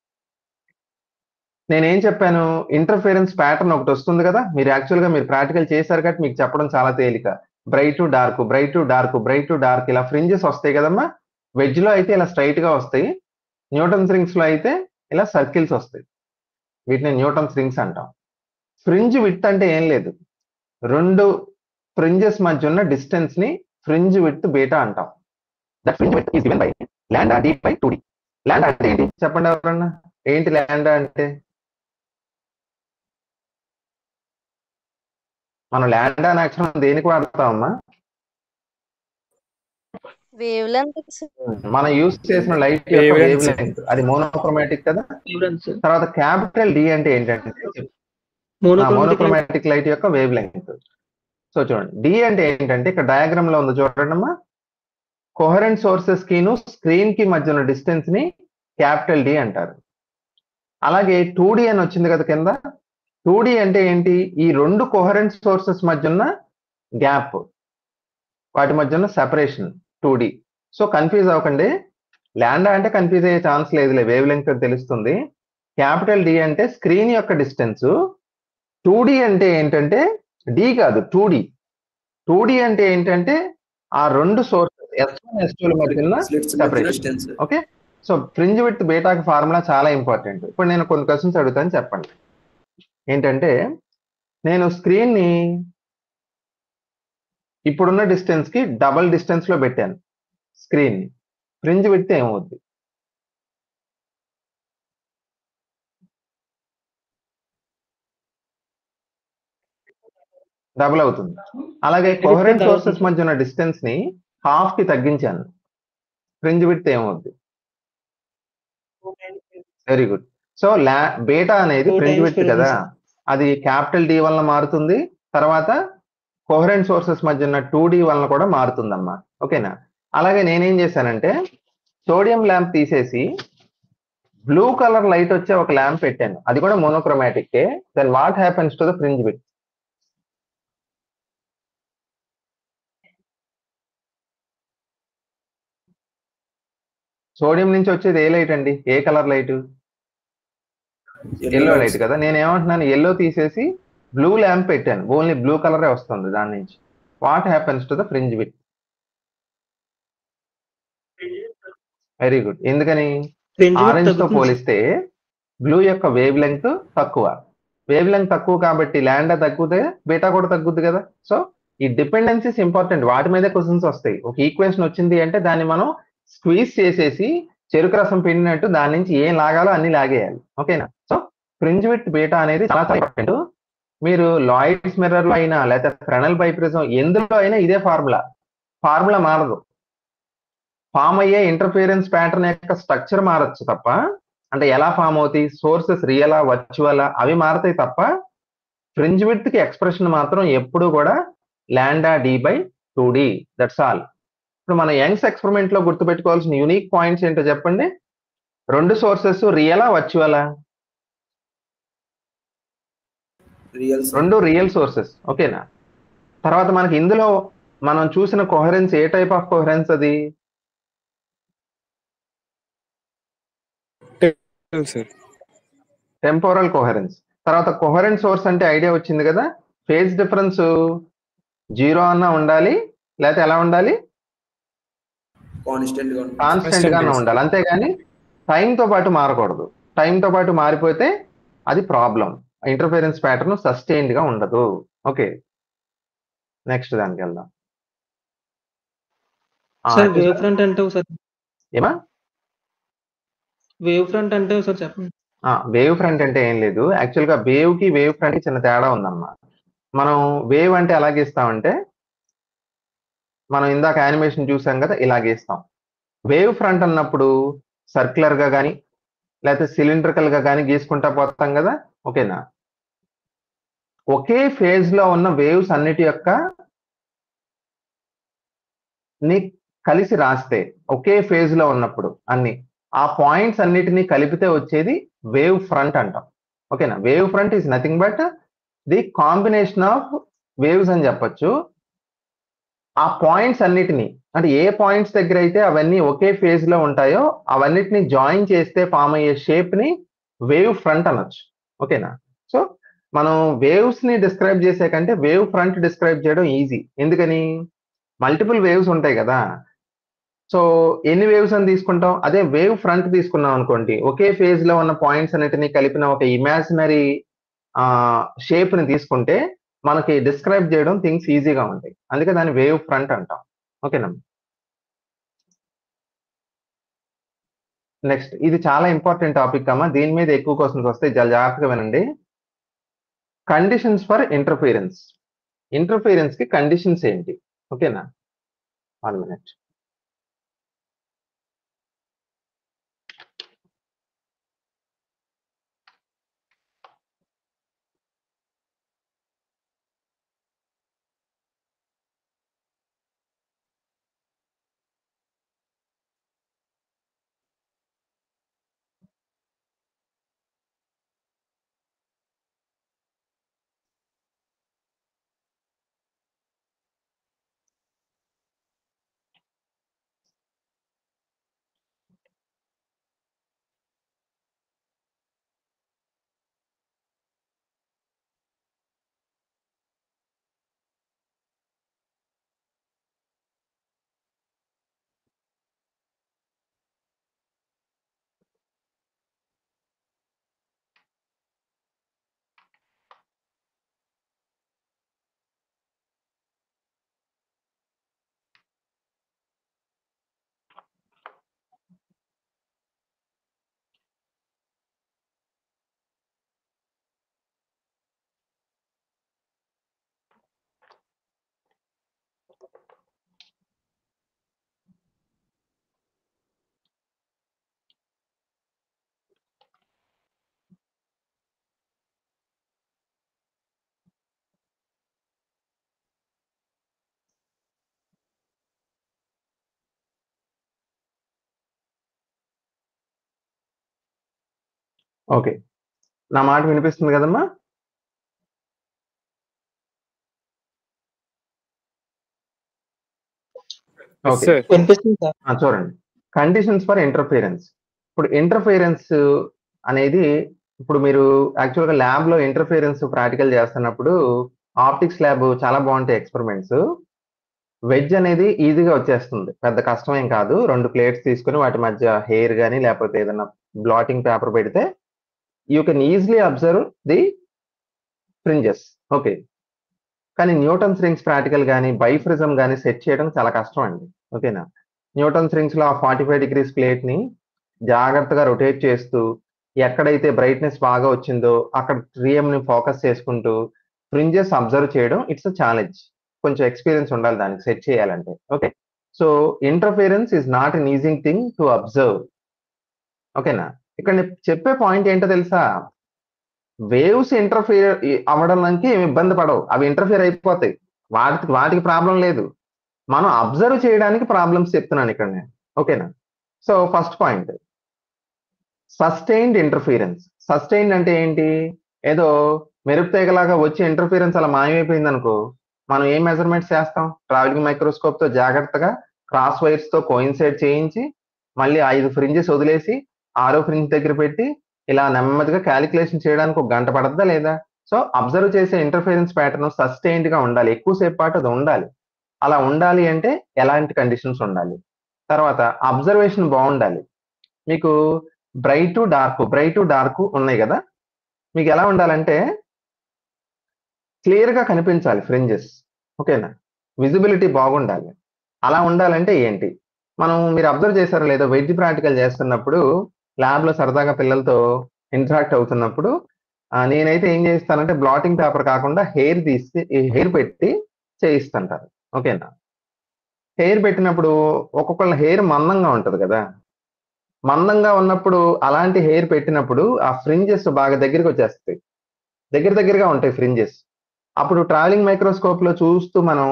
నేనేం చెప్పాను, ఇంటర్ఫిరెన్స్ ప్యాటర్న్ ఒకటి వస్తుంది కదా, మీరు యాక్చువల్ గా మీరు ప్రాక్టికల్ చేశారు కాబట్టి మీకు చెప్పడం చాలా తేలిక. Bright to dark, bright to dark, bright to dark, ఇలా ఫ్రింజెస్ వస్తాయి కదమ్మా. వెజ్ లో అయితే ఇలా స్ట్రైట్ గా వస్తాయి, న్యూటన్స్ రింగ్స్ లో అయితే ఇలా సర్కిల్స్ వస్తాయి. వీటిని న్యూటన్స్ రింగ్స్ అంటాం. ఫ్రింజ్ విడ్త్ అంటే ఏం లేదు, రెండు ఫ్రింజెస్ మధ్య ఉన్న డిస్టెన్స్ ని ఫ్రింజ్ విడ్త్ బీటా అంటాం. That fringe width is given by lambda d by 2d. Lambda అంటే ఏంటి చెప్పండి ఎవరన్నా, ఏంటి లాండా అంటే? మనం లాండా అనే అక్షరం దేనికి వాడతామమ్మా? వేవ్ లెంత్ మనం యూజ్ చేసిన లైట్ యొక్క వేవ్ లెంగ్త్, అది మోనోక్రోమాటిక్ కదా. తర్వాత క్యాపిటల్ డి అంటే ఏంటంటే మోనోక్రోమాటిక్ లైట్ యొక్క వేవ్ లెంగ్త్. సో చూడండి, డి అంటే ఏంటంటే ఇక్కడ డయాగ్రామ్ లో ఉంది చూడండి అమ్మా, కోహరెంట్ సోర్సెస్ కిను స్క్రీన్ కి మధ్య ఉన్న డిస్టెన్స్ ని క్యాపిటల్ డి అంటారు. అలాగే 2D అని వచ్చింది కదా కింద, 2D అంటే ఏంటి? ఈ రెండు కోహరెంట్ సోర్సెస్ మధ్య ఉన్న గ్యాప్, వాటి మధ్య ఉన్న సెపరేషన్ 2D. సో కన్ఫ్యూజ్ అవ్వకండి, లాండా అంటే కన్ఫ్యూజ్ అయ్యే ఛాన్స్ లేదులే, వేవ్ లెంగ్త్ తెలుస్తుంది. క్యాపిటల్ డి అంటే స్క్రీన్ యొక్క డిస్టెన్స్, 2D అంటే ఏంటంటే డి కాదు 2D. 2D అంటే ఏంటంటే ఆ రెండు సోర్సెస్ S1 S2 మధ్య ఉన్న separation. Okay. So fringe width బీటాకి ఫార్ములా చాలా ఇంపార్టెంట్. ఇప్పుడు నేను కొన్ని క్వశ్చన్స్ అడుగుతాను, చెప్పండి. ఏంటంటే నేను స్క్రీన్ ని ఇప్పుడున్న డిస్టెన్స్ కి డబల్ డిస్టెన్స్ లో పెట్టాను స్క్రీన్ ని, ఫ్రింజ్ విడ్త్ ఏమవుద్ది? డబుల్ అవుతుంది. అలాగే కోహరెంట్ సోర్సెస్ మధ్య ఉన్న డిస్టెన్స్ ని హాఫ్ కి తగ్గించాను, ఫ్రింజ్ విడ్త్ ఏమవుద్ది? Very good. సో బీటా అనేది ఫ్రింజ్ విడ్త్ కదా, అది క్యాపిటల్ డి వలన మారుతుంది, తర్వాత కోహరెంట్ సోర్సెస్ మధ్య ఉన్న 2D వలన కూడా మారుతుందమ్మా. ఓకేనా? అలాగే నేనేం చేశానంటే సోడియం ల్యాంప్ తీసేసి బ్లూ కలర్ లైట్ వచ్చే ఒక ల్యాంప్ పెట్టాను, అది కూడా monochromatic. Then what happens to the fringe width? Sodium నుంచి వచ్చేది ఏ లైట్ అండి, ఏ కలర్ లైట్? ఎల్లో లైట్ కదా. నేను ఏమంటున్నాను, ఎల్లో తీసేసి బ్లూ ల్యాంప్ పెట్టాను, ఓన్లీ బ్లూ కలరే వస్తుంది దాని నుంచి. What happens to the fringe width? Very good. ఎందుకని? ఆరెంజ్ తో పోలిస్తే బ్లూ యొక్క వేవ్ లెంగ్త్ తక్కువ, వేవ్ లెంగ్త్ తక్కువ కాబట్టి లాండా తగ్గుతే బీటా కూడా తగ్గుద్ది కదా. సో ఈ డిపెండెన్సీస్ ఇంపార్టెంట్, వాటి మీదే క్వశ్చన్స్ వస్తాయి. ఒక ఈక్వేషన్ వచ్చింది అంటే దాన్ని మనం స్క్వీజ్ చేసేసి చెరుకు రసం పిండినట్టు దాని నుంచి ఏం లాగాలో అన్ని లాగేయాలి. ఓకేనా? సో ఫ్రింజ్ విడ్త్ బీటా అనేది చాలా ఇంపార్టెంట్. మీరు లాయిడ్స్ మిర్రర్ లో అయినా లేకపోతే ఫ్రెనెల్ బైప్రిజం ఎందులో అయినా ఇదే ఫార్ములా మారదు. ఫామ్ అయ్యే ఇంటర్ఫిరెన్స్ ప్యాటర్న్ యొక్క స్ట్రక్చర్ మారచ్చు తప్ప, అంటే ఎలా ఫామ్ అవుతాయి, సోర్సెస్ రియలా వర్చువలా అవి మారతాయి తప్ప ఫ్రింజ్ విడ్త్ కి ఎక్స్ప్రెషన్ మాత్రం ఎప్పుడు కూడా lambda D by 2D. That's all. ఇప్పుడు మన యంగ్స్ ఎక్స్పెరిమెంట్ లో గుర్తుపెట్టుకోవాల్సిన యూనిక్ పాయింట్స్ ఏంటో చెప్పండి. రెండు సోర్సెస్ రియలా వర్చువలా? రెండు రియల్ సోర్సెస్. ఓకేనా? తర్వాత మనకి ఇందులో మనం చూసిన కోహరెన్స్ ఏ టైప్ ఆఫ్ కోహరెన్స్ అది? Sir temporal coherence. తర్వాత కోహరెంట్ సోర్స్ అంటే ఐడియా వచ్చింది కదా, ఫేజ్ డిఫరెన్స్ 0 అన్నా ఉండాలి, లేకపోతే ఎలా ఉండాలి? కాన్స్టెంట్ గా ఉంటుంది. కాన్స్టెంట్ గానే ఉండాలి, అంతేగాని టైంతో పాటు మారకూడదు. టైంతో పాటు మారిపోతే అది ప్రాబ్లం. ఇంటర్ఫిరెన్స్ ప్యాటర్న్ సస్టైన్డ్ గా ఉండదు. ఓకే, నెక్స్ట్ దానికి వెళ్దాం. సార్ వేవ్ ఫ్రంట్ అంటే ఒకసారి ఏమా? వేవ్ ఫ్రంట్ అంటే ఒకసారి చెప్పండి. వేవ్ ఫ్రంట్ అంటే ఏం లేదు, యాక్చువల్ గా వేవ్ కి వేవ్ ఫ్రంట్ కి చిన్న తేడా ఉందన్నమాట. మనం వేవ్ అంటే ఎలా గీస్తామంటే, మనం ఇందాక యానిమేషన్ చూసాం కదా, ఇలా గీస్తాం. వేవ్ ఫ్రంట్ అన్నప్పుడు సర్క్యులర్ గా కానీ లేకపోతే సిలిండ్రికల్ గా కానీ గీసుకుంటా పోతాం కదా, ఓకేనా? ఒకే ఫేజ్ లో ఉన్న వేవ్స్ అన్నిటి యొక్క ని కలిసి రాస్తే, ఒకే ఫేజ్ లో ఉన్నప్పుడు అన్ని ఆ పాయింట్స్ అన్నిటిని కలిపితే వచ్చేది వేవ్ ఫ్రంట్ అంటాం. ఓకేనా? Wavefront is nothing but the combination of waves అని చెప్పొచ్చు. ఆ పాయింట్స్ అన్నిటిని, అంటే ఏ పాయింట్స్ దగ్గర అయితే అవన్నీ ఒకే ఫేజ్ లో ఉంటాయో అవన్నిటిని జాయిన్ చేస్తే ఫామ్ అయ్యే షేప్ ని వేవ్ ఫ్రంట్ అనొచ్చు. ఓకేనా? సో మనం వేవ్స్ ని డిస్క్రైబ్ చేసే కంటే వేవ్ ఫ్రంట్ డిస్క్రైబ్ చేయడం ఈజీ. ఎందుకని? మల్టిపుల్ వేవ్స్ ఉంటాయి కదా, సో ఎన్ని వేవ్స్ అని తీసుకుంటాం? అదే వేవ్ ఫ్రంట్ తీసుకున్నాం అనుకోండి, ఒకే ఫేజ్ లో ఉన్న పాయింట్స్ అన్నిటిని కలిపిన ఒక ఇమాజినరీ షేప్ ని తీసుకుంటే మనకి డిస్క్రైబ్ చేయడం థింగ్స్ ఈజీగా ఉంటాయి. అందుకే దాన్ని వేవ్ ఫ్రంట్ అంటాం. ఓకేనా? నెక్స్ట్, ఇది చాలా ఇంపార్టెంట్ టాపిక్ అమ్మా, దీని మీద ఎక్కువ క్వశ్చన్స్ వస్తాయి, చాలా జాగ్రత్తగా వినండి. Conditions for interference. ఇంటర్ఫిరెన్స్ కి కండిషన్స్ ఏంటి? ఓకేనా? 1 minute. ఓకే, నా మాట వినిపిస్తుంది కదమ్మా? ఓకే, వినిపిస్తుంది సార్. చూడండి, కండిషన్స్ ఫర్ ఇంటర్ఫిరెన్స్. ఇప్పుడు ఇంటర్ఫిరెన్స్ అనేది, ఇప్పుడు మీరు యాక్చువల్గా ల్యాబ్ లో ఇంటర్ఫిరెన్స్ ప్రాక్టికల్ చేస్తున్నప్పుడు ఆప్టిక్స్ ల్యాబ్ చాలా బాగుంటాయి ఎక్స్పెరిమెంట్స్. వెజ్ అనేది ఈజీగా వచ్చేస్తుంది, పెద్ద కష్టమేం కాదు. 2 ప్లేట్స్ తీసుకుని వాటి మధ్య హెయిర్ కానీ లేకపోతే ఏదైనా బ్లాటింగ్ పేపర్ పెడితే you can easily observe the fringes. Okay, కానీ న్యూటన్స్ రింగ్స్ ప్రాక్టికల్ కానీ బైఫ్రిజం కానీ సెట్ చేయడం చాలా కష్టం అండి. ఓకేనా? న్యూటన్స్ రింగ్స్ లో ఆ 45 degrees ప్లేట్ ని జాగ్రత్తగా రొటేట్ చేస్తూ, ఎక్కడైతే బ్రైట్నెస్ బాగా వచ్చిందో అక్కడ ట్రియం ని ఫోకస్ చేసుకుంటూ ఫ్రింజెస్ అబ్జర్వ్ చేయడం ఇట్స్ అ ఛాలెంజ్. కొంచెం ఎక్స్పీరియన్స్ ఉండాలి దానికి సెట్ చేయాలంటే. Okay, so interference is not an easy thing to observe. ఓకేనా? ఇక్కడ నేను చెప్పే పాయింట్ ఏంటో తెలుసా? వేవ్స్ ఇంటర్ఫియర్ అవ్వడానికి ఏమి ఇబ్బంది పడవు, అవి ఇంటర్ఫియర్ అయిపోతాయి, వాటికి ప్రాబ్లం లేదు. మనం అబ్జర్వ్ చేయడానికి ప్రాబ్లమ్స్ చెప్తున్నాను ఇక్కడ నేను. ఓకేనా? So first point, sustained interference. Sustained అంటే ఏంటి? ఏదో మెరుపు తీగలాగా వచ్చి ఇంటర్ఫిరెన్స్ అలా మాయమైపోయింది అనుకో, మనం ఏం మెజర్మెంట్స్ చేస్తాం? ట్రావెలింగ్ మైక్రోస్కోప్ తో జాగ్రత్తగా క్రాస్ వైర్స్ తో కోయిన్సైడ్ చేయించి మళ్ళీ 5 ఫ్రింజెస్ వదిలేసి 6వ ఫ్రింజ్ దగ్గర పెట్టి ఇలా నెమ్మదిగా క్యాలిక్యులేషన్ చేయడానికి ఒక గంట పడద్దా లేదా? సో అబ్జర్వ్ చేసే ఇంటర్ఫరెన్స్ ప్యాటర్న్ సస్టైన్డ్ గా ఉండాలి, ఎక్కువసేపు పాటు అది ఉండాలి. అలా ఉండాలి అంటే ఎలాంటి కండిషన్స్ ఉండాలి? తర్వాత అబ్జర్వేషన్ బాగుండాలి. మీకు బ్రైట్ డార్క్ ఉన్నాయి కదా, మీకు ఎలా ఉండాలంటే క్లియర్ గా కనిపించాలి ఫ్రింజెస్. ఓకేనా? విజిబిలిటీ బాగుండాలి. అలా ఉండాలంటే ఏంటి? మీరు అబ్జర్వ్ చేశారో లేదో, వైద్య ప్రాక్టికల్ చేస్తున్నప్పుడు ల్యాబ్ లో సరదాగా పిల్లలతో ఇంటరాక్ట్ అవుతున్నప్పుడు నేనైతే ఏం చేస్తానంటే బ్లాటింగ్ పేపర్ కాకుండా హెయిర్ పెట్టి చేయిస్తుంటారు. ఓకేనా? హెయిర్ పెట్టినప్పుడు ఒక్కొక్కళ్ళ హెయిర్ మందంగా ఉంటది కదా, మందంగా ఉన్నప్పుడు అలాంటి హెయిర్ పెట్టినప్పుడు ఆ ఫ్రింజెస్ బాగా దగ్గరికి వచ్చేస్తాయి, దగ్గరగా ఉంటాయి ఫ్రింజెస్. అప్పుడు ట్రావెలింగ్ మైక్రోస్కోప్ లో చూస్తూ మనం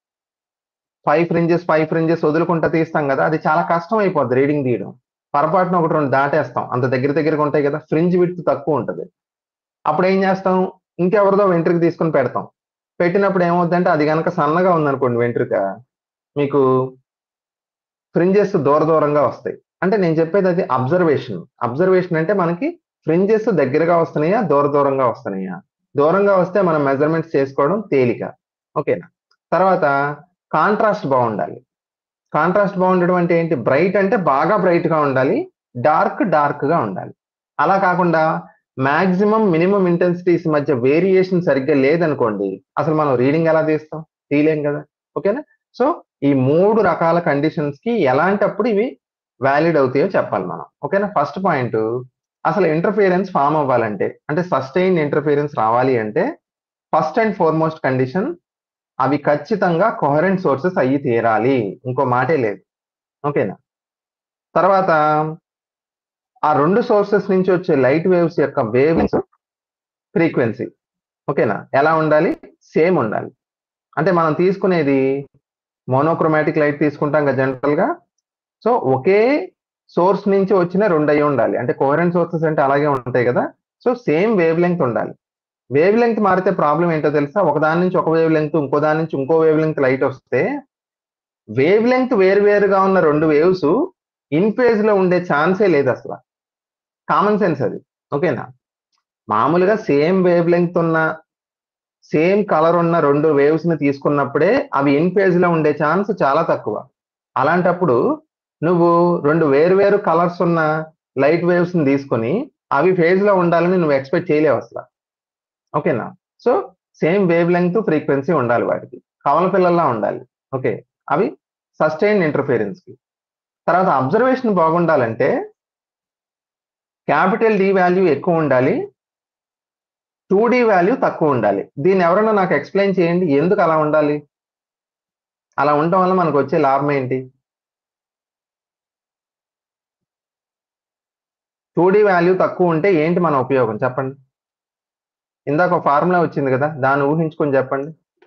5 ఫ్రింజెస్ వదులుకుంటా తీస్తాం కదా, అది చాలా కష్టం అయిపోద్ది రీడింగ్ తీయడం. పొరపాటున 1-2 దాటేస్తాం, అంత దగ్గరగా ఉంటాయి కదా, ఫ్రింజ్ విడ్త్ తక్కువ ఉంటుంది. అప్పుడు ఏం చేస్తాం? ఇంకెవరిదో వెంట్రుక తీసుకుని పెడతాం. పెట్టినప్పుడు ఏమవుతుందంటే అది కనుక సన్నగా ఉందనుకోండి వెంట్రుక, మీకు ఫ్రింజెస్ దూరంగా వస్తాయి. అంటే నేను చెప్పేది అది అబ్జర్వేషన్ అంటే మనకి ఫ్రింజెస్ దగ్గరగా వస్తున్నాయా, దూరంగా వస్తున్నాయా? దూరంగా వస్తే మనం మెజర్మెంట్స్ చేసుకోవడం తేలిక. ఓకేనా? తర్వాత కాంట్రాస్ట్ బాగుండాలి. కాంట్రాస్ట్ బాగుండడం అంటే ఏంటి? బ్రైట్ అంటే బాగా బ్రైట్ గా ఉండాలి, డార్క్ గా ఉండాలి. అలా కాకుండా మాక్సిమం మినిమం ఇంటెన్సిటీస్ మధ్య వేరియేషన్ సరిగ్గా లేదనుకోండి, అసలు మనం రీడింగ్ ఎలా తీస్తాం? తీయలేం కదా. ఓకేనా? సో ఈ 3 రకాల కండిషన్స్ కి ఎలాంటప్పుడు ఇవి వ్యాలిడ్ అవుతాయో చెప్పాలి మనం. ఓకేనా? ఫస్ట్ పాయింట్, అసలు ఇంటర్ఫియరెన్స్ ఫామ్ అవ్వాలంటే, అంటే సస్టైన్ ఇంటర్ఫియరెన్స్ రావాలి అంటే ఫస్ట్ అండ్ ఫార్మోస్ట్ కండిషన్, అవి ఖచ్చితంగా కోహరెంట్ సోర్సెస్ అయ్యి తీరాలి, ఇంకో మాటే లేదు. ఓకేనా? తర్వాత ఆ 2 సోర్సెస్ నుంచి వచ్చే లైట్ వేవ్స్ యొక్క వేవ్ ఫ్రీక్వెన్సీ ఓకేనా ఎలా ఉండాలి? సేమ్ ఉండాలి. అంటే మనం తీసుకునేది మోనోక్రోమాటిక్ లైట్ తీసుకుంటాం కదా జనరల్ గా. సో ఒకే సోర్స్ నుంచి వచ్చిన 2 అయి ఉండాలి. అంటే కోహరెంట్ సోర్సెస్ అంటే అలాగే ఉంటాయి కదా. సో సేమ్ వేవ్ లెంగ్త్ ఉండాలి. వేవ్ లెంగ్త్ మారితే ప్రాబ్లం ఏంటో తెలుసా? ఒకదాని నుంచి ఒక వేవ్ లెంగ్త్, ఇంకో దాని నుంచి ఇంకో వేవ్ లెంగ్త్ లైట్ వస్తే వేవ్ లెంగ్త్ వేరుగా ఉన్న 2 వేవ్స్ ఇన్ ఫేజ్ లో ఉండే ఛాన్సే లేదు అసలు. కామన్ సెన్స్ అది. ఓకేనా? మామూలుగా సేమ్ వేవ్ లెంగ్త్ ఉన్న, సేమ్ కలర్ ఉన్న 2 వేవ్స్ ని తీసుకున్నప్పుడే అవి ఇన్ ఫేజ్ లో ఉండే ఛాన్స్ చాలా తక్కువ. అలాంటప్పుడు నువ్వు 2 వేరు కలర్స్ ఉన్న లైట్ వేవ్స్ ని తీసుకొని అవి ఫేజ్ లో ఉండాలని నువ్వు ఎక్స్పెక్ట్ చేయలేవు అసలు. ఓకేనా? So same wavelength frequency ఉండాలి వాటికి, కవల పిల్లల్లా ఉండాలి. ఓకే, అవి సస్టైన్ ఇంటర్ఫియరెన్స్ కి. తర్వాత అబ్జర్వేషన్ బాగుండాలంటే క్యాపిటల్ డి వాల్యూ ఎక్కువ ఉండాలి, 2D వాల్యూ తక్కువ ఉండాలి. దీన్ని ఎవరైనా నాకు ఎక్స్ప్లెయిన్ చేయండి, ఎందుకు అలా ఉండాలి? అలా ఉండటం వల్ల మనకు వచ్చే లాభం ఏంటి? 2D వాల్యూ తక్కువ ఉంటే ఏంటి మన ఉపయోగం చెప్పండి? ఇందాక ఒక ఫార్ములా వచ్చింది కదా, దాన్ని ఊహించుకొని చెప్పండి.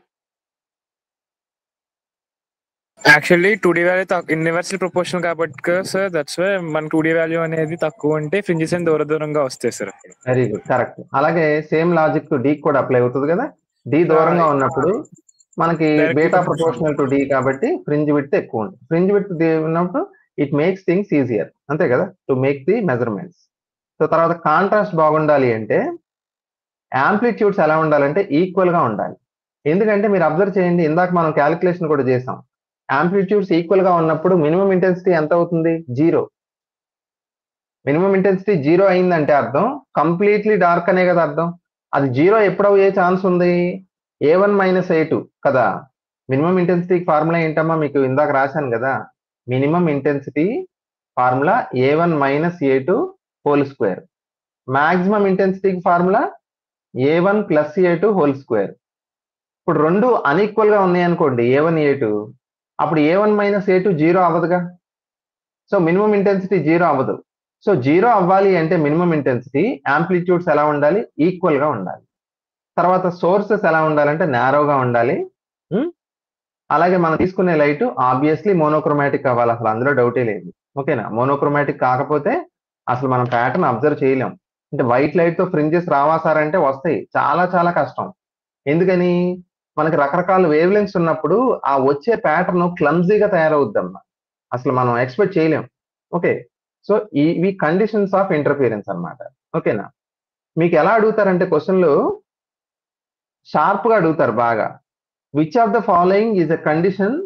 Actually 2D value inversely proportional కాబట్టి సార్, దట్స్ వై మన 2D వాల్యూ అనేది తక్కువ ఉంటే ఫ్రింజెస్ అని దూరంగా వస్తాయి సార్. Very good, correct. అలాగే సేమ్ లాజిక్ డి కూడా అప్లై అవుతుంది కదా. డి దూరంగా ఉన్నప్పుడు మనకి బీటా ప్రపోర్షనల్ టు డి కాబట్టి ఫ్రింజ్ విడ్త్ ఎక్కువ ఉంటుంది. ఫ్రింజ్ విడ్త్ ఉన్నప్పుడు ఇట్ మేక్స్ థింగ్స్ ఈజియర్, అంతే కదా, to make the measurements. So తర్వాత కాంట్రాస్ట్ బాగుండాలి అంటే యాంప్లిట్యూడ్స్ ఎలా ఉండాలంటే ఈక్వల్ గా ఉండాలి. ఎందుకంటే మీరు అబ్జర్వ్ చేయండి, ఇందాక మనం క్యాలిక్యులేషన్ కూడా చేసాం. యాంప్లిట్యూడ్స్ ఈక్వల్ గా ఉన్నప్పుడు మినిమం ఇంటెన్సిటీ ఎంత అవుతుంది? 0. మినిమం ఇంటెన్సిటీ 0 అయిందంటే అర్థం కంప్లీట్లీ డార్క్ అనే కదా అర్థం. అది 0 ఎప్పుడు అయ్యే ఛాన్స్ ఉంది? A1 - A2 కదా. మినిమం ఇంటెన్సిటీ ఫార్ములా ఏంటమ్మా? మీకు ఇందాక రాశాను కదా, minimum intensity formula A1 - A2 whole square. Maximum intensity formula A1 + A2 whole square. ఇప్పుడు 2 అన్ఈక్వల్ గా ఉన్నాయి అనుకోండి, A1 A2, అప్పుడు A1 - A2 0 అవ్వదుగా. So minimum intensity 0 అవ్వదు. సో 0 అవ్వాలి అంటే మినిమం ఇంటెన్సిటీ, యాంప్లిట్యూడ్స్ ఎలా ఉండాలి? ఈక్వల్ గా ఉండాలి. తర్వాత సోర్సెస్ ఎలా ఉండాలంటే నారోగా ఉండాలి. అలాగే మనం తీసుకునే లైట్ ఆబ్వియస్లీ మోనోక్రోమాటిక్ అవ్వాలి, అసలు అందులో డౌటే లేదు. ఓకేనా? మోనోక్రోమాటిక్ కాకపోతే అసలు మనం ప్యాటర్న్ అబ్జర్వ్ చేయలేం. అంటే వైట్ లైట్ తో ఫ్రింజెస్ రావా సార్ అంటే వస్తాయి, చాలా కష్టం. ఎందుకని? మనకి రకరకాల వేవ్ లెంగ్స్ ఉన్నప్పుడు ఆ వచ్చే ప్యాటర్న్ క్లమ్జీగా తయారవుద్దమ్మా, అసలు మనం ఎక్స్పెక్ట్ చేయలేం. ఓకే, సో ఇవి కండిషన్స్ ఆఫ్ ఇంటర్ఫియరెన్స్ అన్నమాట. ఓకేనా, మీకు ఎలా అడుగుతారంటే క్వశ్చన్లు షార్ప్ గా అడుగుతారు బాగా. Which of the following is a condition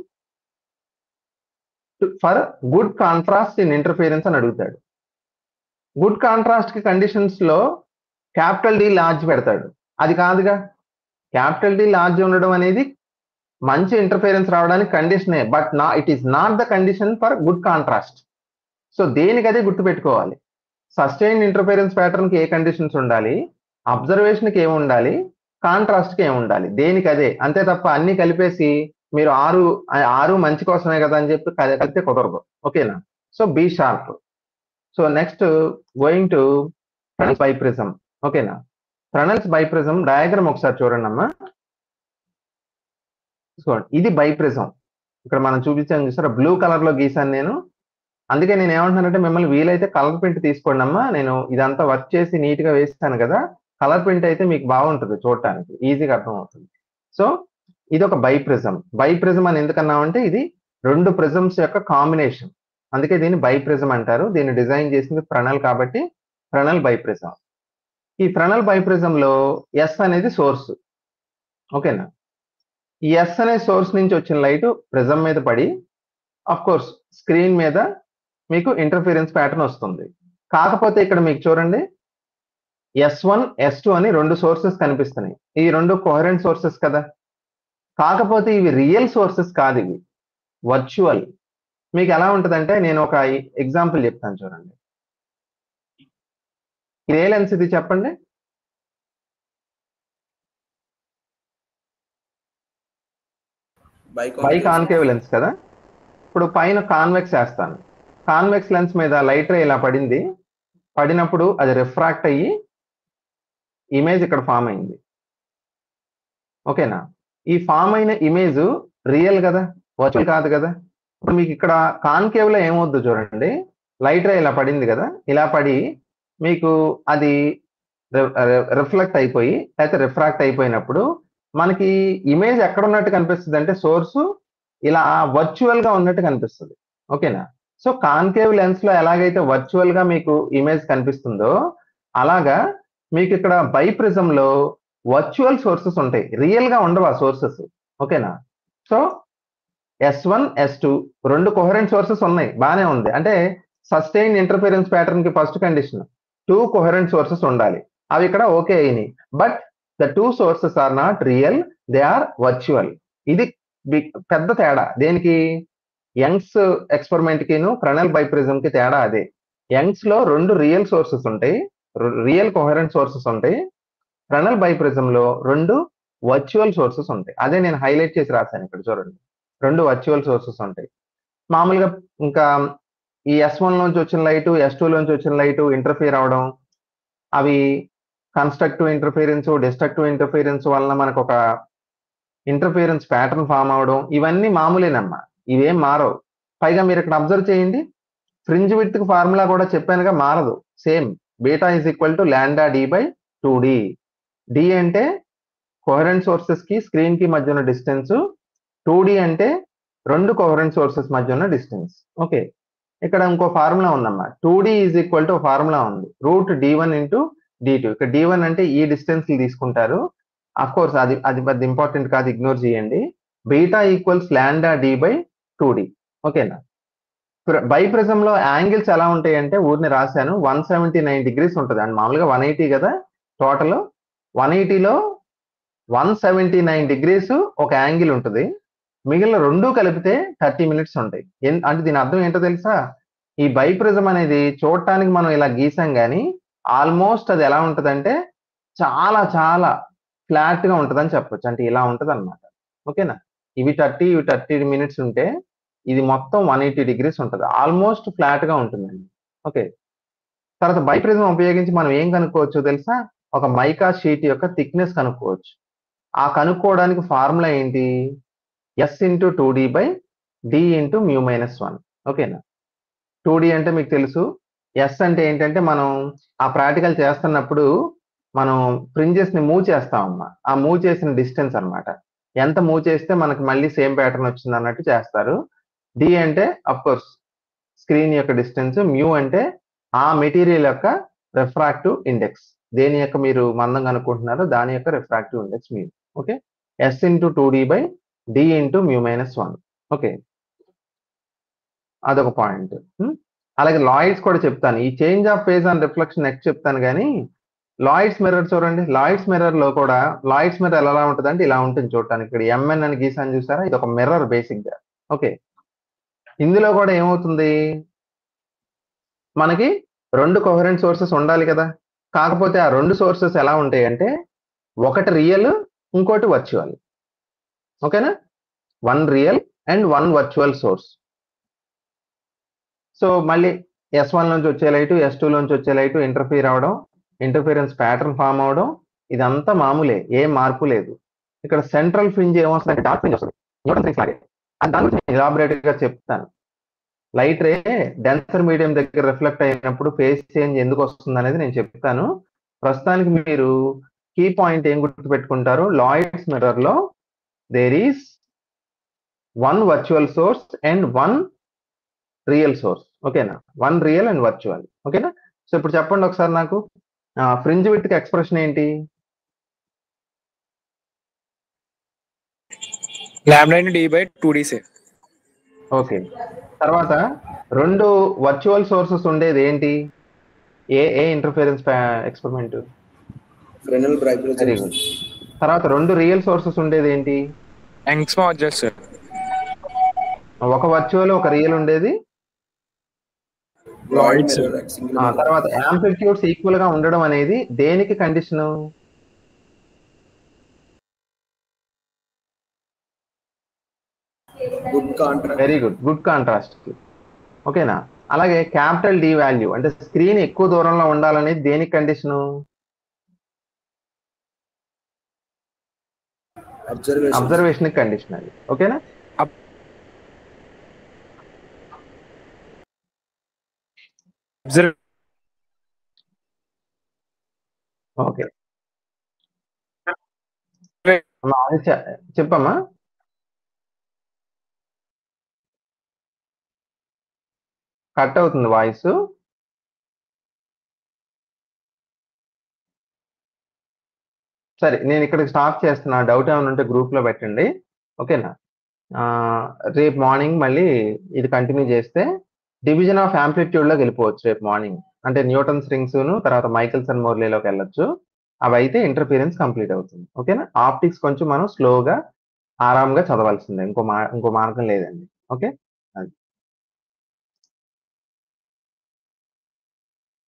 for good contrast in interference అని అడుగుతాడు. గుడ్ కాంట్రాస్ట్ కి కండిషన్స్ లో క్యాపిటల్ డి లార్జ్ పెడతాడు. అది కాదుగా, క్యాపిటల్ డి లార్జ్ ఉండడం అనేది మంచి ఇంటర్ఫియరెన్స్ రావడానికి కండిషనే, but it is not the condition for good contrast. So దేనికి అదే గుర్తుపెట్టుకోవాలి. సస్టైన్ ఇంటర్ఫియరెన్స్ ప్యాటర్న్ కి ఏ కండిషన్స్ ఉండాలి, అబ్జర్వేషన్ కి ఏమి ఉండాలి, కాంట్రాస్ట్ కి ఏమి ఉండాలి, దేనికి అదే. అంతే తప్ప అన్ని కలిపేసి మీరు ఆరు మంచి కోసమే కదా అని చెప్పి కలిపితే కుదరదు. ఓకేనా, so be sharp. So next going to Fresnel's biprism. ఓకేనా, ఫ్రెనెల్స్ బైప్రిజం డయాగ్రామ్ ఒకసారి చూడండి అమ్మా. చూడండి, ఇది బైప్రిజం. ఇక్కడ మనం చూపించాను చూసారా, బ్లూ కలర్ లో గీసాను నేను. అందుకే నేను ఏమంటున్నానంటే మిమ్మల్ని వీలైతే కలర్ ప్రింట్ తీసుకోండి అమ్మా. నేను ఇదంతా వర్క్ చేసి నీట్ గా వేస్తాను కదా, కలర్ ప్రింట్ అయితే మీకు బాగుంటుంది చూడటానికి, ఈజీగా అర్థం అవుతుంది. సో ఇది ఒక బైప్రిజం. బైప్రిజం అని ఎందుకన్నామంటే ఇది రెండు ప్రిజమ్స్ యొక్క కాంబినేషన్, అందుకే దీన్ని బైప్రిజం అంటారు. దీన్ని డిజైన్ చేసింది ఫ్రెనెల్ కాబట్టి ఫ్రెనెల్ బైప్రిజం. ఈ ఫ్రెనెల్ బైప్రిజం లో ఎస్ అనేది సోర్స్. ఓకేనా, ఈ ఎస్ అనే సోర్స్ నుంచి వచ్చిన లైట్ ప్రిజం మీద పడి అఫ్ కోర్స్ స్క్రీన్ మీద మీకు ఇంటర్ఫియరెన్స్ ప్యాటర్న్ వస్తుంది. కాకపోతే ఇక్కడ మీకు చూడండి S1 S2 అని రెండు సోర్సెస్ కనిపిస్తున్నాయి. ఈ రెండు కోహరెంట్ సోర్సెస్ కదా, కాకపోతే ఇవి రియల్ సోర్సెస్ కాదు, ఇవి వర్చువల్. మీకు ఎలా ఉంటుందంటే నేను ఒక ఎగ్జాంపుల్ చెప్తాను చూడండి. ఇది ఏ లెన్స్ ఇది చెప్పండి. బై కాన్కేవ్ లెన్స్ కదా. ఇప్పుడు పైన కాన్వెక్స్ వేస్తాను, కాన్వెక్స్ లెన్స్ మీద లైట్ రే ఇలా పడింది, పడినప్పుడు అది రిఫ్రాక్ట్ అయ్యి ఇమేజ్ ఇక్కడ ఫామ్ అయింది. ఓకేనా, ఈ ఫామ్ అయిన ఇమేజ్ రియల్ కదా, వర్చువల్ కాదు కదా. ఇప్పుడు మీకు ఇక్కడ కాన్కేవ్ లో ఏమవుద్దు చూడండి, లైట్ రే ఇలా పడింది కదా, ఇలా పడి మీకు అది రిఫ్లెక్ట్ అయిపోయి లేకపోతే రిఫ్రాక్ట్ అయిపోయినప్పుడు మనకి ఇమేజ్ ఎక్కడ ఉన్నట్టు కనిపిస్తుంది అంటే సోర్సు ఇలా వర్చువల్ గా ఉన్నట్టు కనిపిస్తుంది. ఓకేనా, సో కాన్కేవ్ లెన్స్ లో ఎలాగైతే వర్చువల్ గా మీకు ఇమేజ్ కనిపిస్తుందో అలాగా మీకు ఇక్కడ బైప్రిజం లో వర్చువల్ సోర్సెస్ ఉంటాయి, రియల్ గా ఉండవు ఆ సోర్సెస్. ఓకేనా, సో S1 S2 రెండు కోహరెంట్ సోర్సెస్ ఉన్నాయి, బానే ఉంది. అంటే సస్టైన్ ఇంటర్ఫియరెన్స్ ప్యాటర్న్ కి ఫస్ట్ కండిషన్ 2 కోహరెంట్ సోర్సెస్ ఉండాలి, అవి ఇక్కడ ఓకే అయినాయి. But the 2 sources are not real, they are virtual. ఇది పెద్ద తేడా. దేనికి, యంగ్స్ ఎక్స్పెరిమెంట్ కిను ఫ్రెనెల్ బైప్రిజం కి తేడా అదే. యంగ్స్ లో రెండు రియల్ సోర్సెస్ ఉంటాయి, రియల్ కోహరెంట్ సోర్సెస్ ఉంటాయి. ఫ్రెనెల్ బైప్రిజం లో రెండు వర్చువల్ సోర్సెస్ ఉంటాయి. అదే నేను హైలైట్ చేసి రాశాను ఇక్కడ చూడండి, రెండు వర్చువల్ సోర్సెస్ ఉంటాయి. మామూలుగా ఇంకా ఈ S1 నుంచి వచ్చిన లైట్ S2 నుంచి వచ్చిన లైట్ ఇంటర్ఫియర్ అవడం, అవి కన్స్ట్రక్టివ్ ఇంటర్ఫియరెన్స్ డిస్ట్రక్టివ్ ఇంటర్ఫియరెన్స్ వలన మనకు ఒక ఇంటర్ఫియరెన్స్ ప్యాటర్న్ ఫామ్ అవడం, ఇవన్నీ మామూలేనమ్మా, ఇవేం మారవు. పైగా మీరు ఇక్కడ అబ్జర్వ్ చేయండి, ఫ్రింజ్ విడ్త్ కి ఫార్ములా కూడా చెప్పానుగా, మారదు, same. Beta is equal to lambda D by 2D. D అంటే కోహరెంట్ సోర్సెస్ కి స్క్రీన్ కి మధ్య ఉన్న డిస్టెన్స్, 2D అంటే రెండు కోహరెంట్ సోర్సెస్ మధ్య ఉన్న డిస్టెన్స్. ఓకే, ఇక్కడ ఇంకో ఫార్ములా ఉందమ్మా, 2D is equal to formula ఉంది, రూట్ D1 ఇంటూ D2. ఇక్కడ D1 అంటే ఈ డిస్టెన్స్ తీసుకుంటారు, అఫ్ కోర్స్ అది పెద్ద ఇంపార్టెంట్ కాదు, ఇగ్నోర్ చేయండి. Beta equals lambda D by 2D. ఓకేనా, బైప్రిజం లో యాంగిల్స్ ఎలా ఉంటాయి అంటే ఊరిని రాశాను, 179 డిగ్రీస్ ఉంటుంది అండ్ మామూలుగా 180 కదా టోటల్. 180లో 179 డిగ్రీస్ ఒక యాంగిల్ ఉంటుంది, మిగిలిన రెండు కలిపితే 30 మినిట్స్ ఉంటాయి. అంటే దీని అర్థం ఏంటో తెలుసా, ఈ బైప్రిజం అనేది చూడటానికి మనం ఇలా గీసాం కానీ ఆల్మోస్ట్ అది ఎలా ఉంటుందంటే చాలా చాలా ఫ్లాట్ గా ఉంటుందని చెప్పొచ్చు, అంటే ఇలా ఉంటుంది అనమాట. ఓకేనా, ఇవి 30 మినిట్స్ ఉంటే ఇది మొత్తం 180 డిగ్రీస్ ఉంటుంది, ఆల్మోస్ట్ ఫ్లాట్ గా ఉంటుందండి. ఓకే, తర్వాత బైప్రిజం ఉపయోగించి మనం ఏం కనుక్కోవచ్చు తెలుసా, ఒక మైకా షీట్ యొక్క థిక్నెస్ కనుక్కోవచ్చు. ఆ కనుక్కోవడానికి ఫార్ములా ఏంటి, S into 2D by D into mu minus 1. ఓకేనా, 2D అంటే మీకు తెలుసు, S అంటే ఏంటంటే మనం ఆ ప్రాక్టికల్ చేస్తున్నప్పుడు మనం ఫ్రింజెస్ ని మూవ్ చేస్తామమ్మా, ఆ మూవ్ చేసిన డిస్టెన్స్ అన్నమాట. ఎంత మూవ్ చేస్తే మనకి మళ్ళీ సేమ్ ప్యాటర్న్ వచ్చింది అన్నట్టు చేస్తారు. డి అంటే అఫ్ కోర్స్ స్క్రీన్ యొక్క డిస్టెన్స్, మ్యూ అంటే ఆ మెటీరియల్ యొక్క రిఫ్రాక్టివ్ ఇండెక్స్, దేని యొక్క మీరు మందం అనుకుంటున్నారో దాని యొక్క refractive index mu. Okay, S into 2d by D into mu minus 1. Okay, అదొక పాయింట్. అలాగే లాయిడ్స్ కూడా చెప్తాను, ఈ change of phase and reflection next చెప్తాను. కానీ లాయిడ్స్ మిర్రర్ చూడండి, లాయిడ్స్ మిర్రర్ లో కూడా లాయిడ్స్ మిర్రర్ ఎలా ఉంటుంది అంటే ఇలా ఉంటుంది చూడటానికి. ఇక్కడ ఎంఎన్ అని గీసాను చూసారా, ఇది ఒక మిర్రర్ బేసిక్ గా. ఓకే, ఇందులో కూడా ఏమవుతుంది, మనకి 2 కోహరెంట్ సోర్సెస్ ఉండాలి కదా. కాకపోతే ఆ 2 సోర్సెస్ ఎలా ఉంటాయి అంటే ఒకటి రియల్ ఇంకోటి వర్చువల్. ఓకేనా, 1 real and 1 virtual source. So మళ్ళీ S1 నుంచి వచ్చే లైట్ S2 నుంచి వచ్చే లైట్ ఇంటర్ఫియర్ అవడం, ఇంటర్ఫిరెన్స్ ప్యాటర్న్ ఫామ్ అవడం, ఇదంతా మామూలే, ఏం మార్పు లేదు. ఇక్కడ సెంట్రల్ ఫ్రింజ్ ఏమొస్తుంది, డార్క్ ఫ్రింజ్ వస్తుంది, న్యూటన్ ఫ్రింజ్ లాగే. దాని గురించి ఎలాబరేట్ గా చెప్తాను. లైట్ రే డెన్సర్ మీడియం దగ్గర రిఫ్లెక్ట్ అయినప్పుడు ఫేజ్ చేంజ్ ఎందుకు వస్తుంది అనేది నేను చెప్తాను. ప్రస్తుతానికి మీరు కీ పాయింట్ ఏం గుర్తుపెట్టుకుంటారు, లాయిడ్స్ మిర్రర్ లో there is 1 virtual source and 1 real source. ఓకేనా, 1 రియల్ అండ్ వర్చువల్. ఓకేనా, సో ఇప్పుడు చెప్పండి ఒకసారి నాకు, ఫ్రింజ్ విడ్త్ కి ఎక్స్ప్రెషన్ ఏంటి? Lambda into D by 2d say. Okay, తర్వాత 2 వర్చువల్ సోర్సెస్ ఉండేది ఏంటి? ఏ ఇంటర్ఫిరెన్స్ ఎక్స్పెరిమెంట్? ఫ్రెనెల్ బ్రైబ్రోస్. Very good. తర్వాత 2 రియల్ సోర్సెస్ ఉండేది ఏంటి? Young's modulus sir. ఒక వర్చువల్ ఒక రియల్ ఉండేది. లాయిడ్స్. తర్వాత యాంప్లిట్యూడ్స్ ఈక్వల్ గా ఉండడం అనేది దేనికి condition? Good contrast. Very good, good contrast కి. ఓకేనా, అలాగే క్యాపిటల్ డి వాల్యూ అంటే స్క్రీన్ ఎక్కువ దూరంలో ఉండాలనేది దేనికి కండిషను? అబ్జర్వేషన్ కండిషన్ అది. ఓకేనా, ఓకే చెప్పమ్మా. కట్ అవుతుంది వాయిస్. సరే, నేను ఇక్కడ స్టాప్ చేస్తున్నా, డౌట్ ఏమైనా ఉంటే గ్రూప్ లో పెట్టండి. ఓకేనా, రేపు మార్నింగ్ మళ్ళీ ఇది కంటిన్యూ చేస్తే డివిజన్ ఆఫ్ యాంప్లిట్యూడ్ లోకి వెళ్ళిపోవచ్చు రేపు మార్నింగ్. అంటే న్యూటన్స్ రింగ్స్ తర్వాత మైకెల్సన్ మోర్లేలోకి వెళ్ళొచ్చు. అవి అయితే ఇంటర్ఫిరెన్స్ కంప్లీట్ అవుతుంది. ఓకేనా, ఆప్టిక్స్ కొంచెం మనం స్లోగా ఆరాంగా చదవాల్సిందే, ఇంకో మార్గం లేదండి. ఓకే.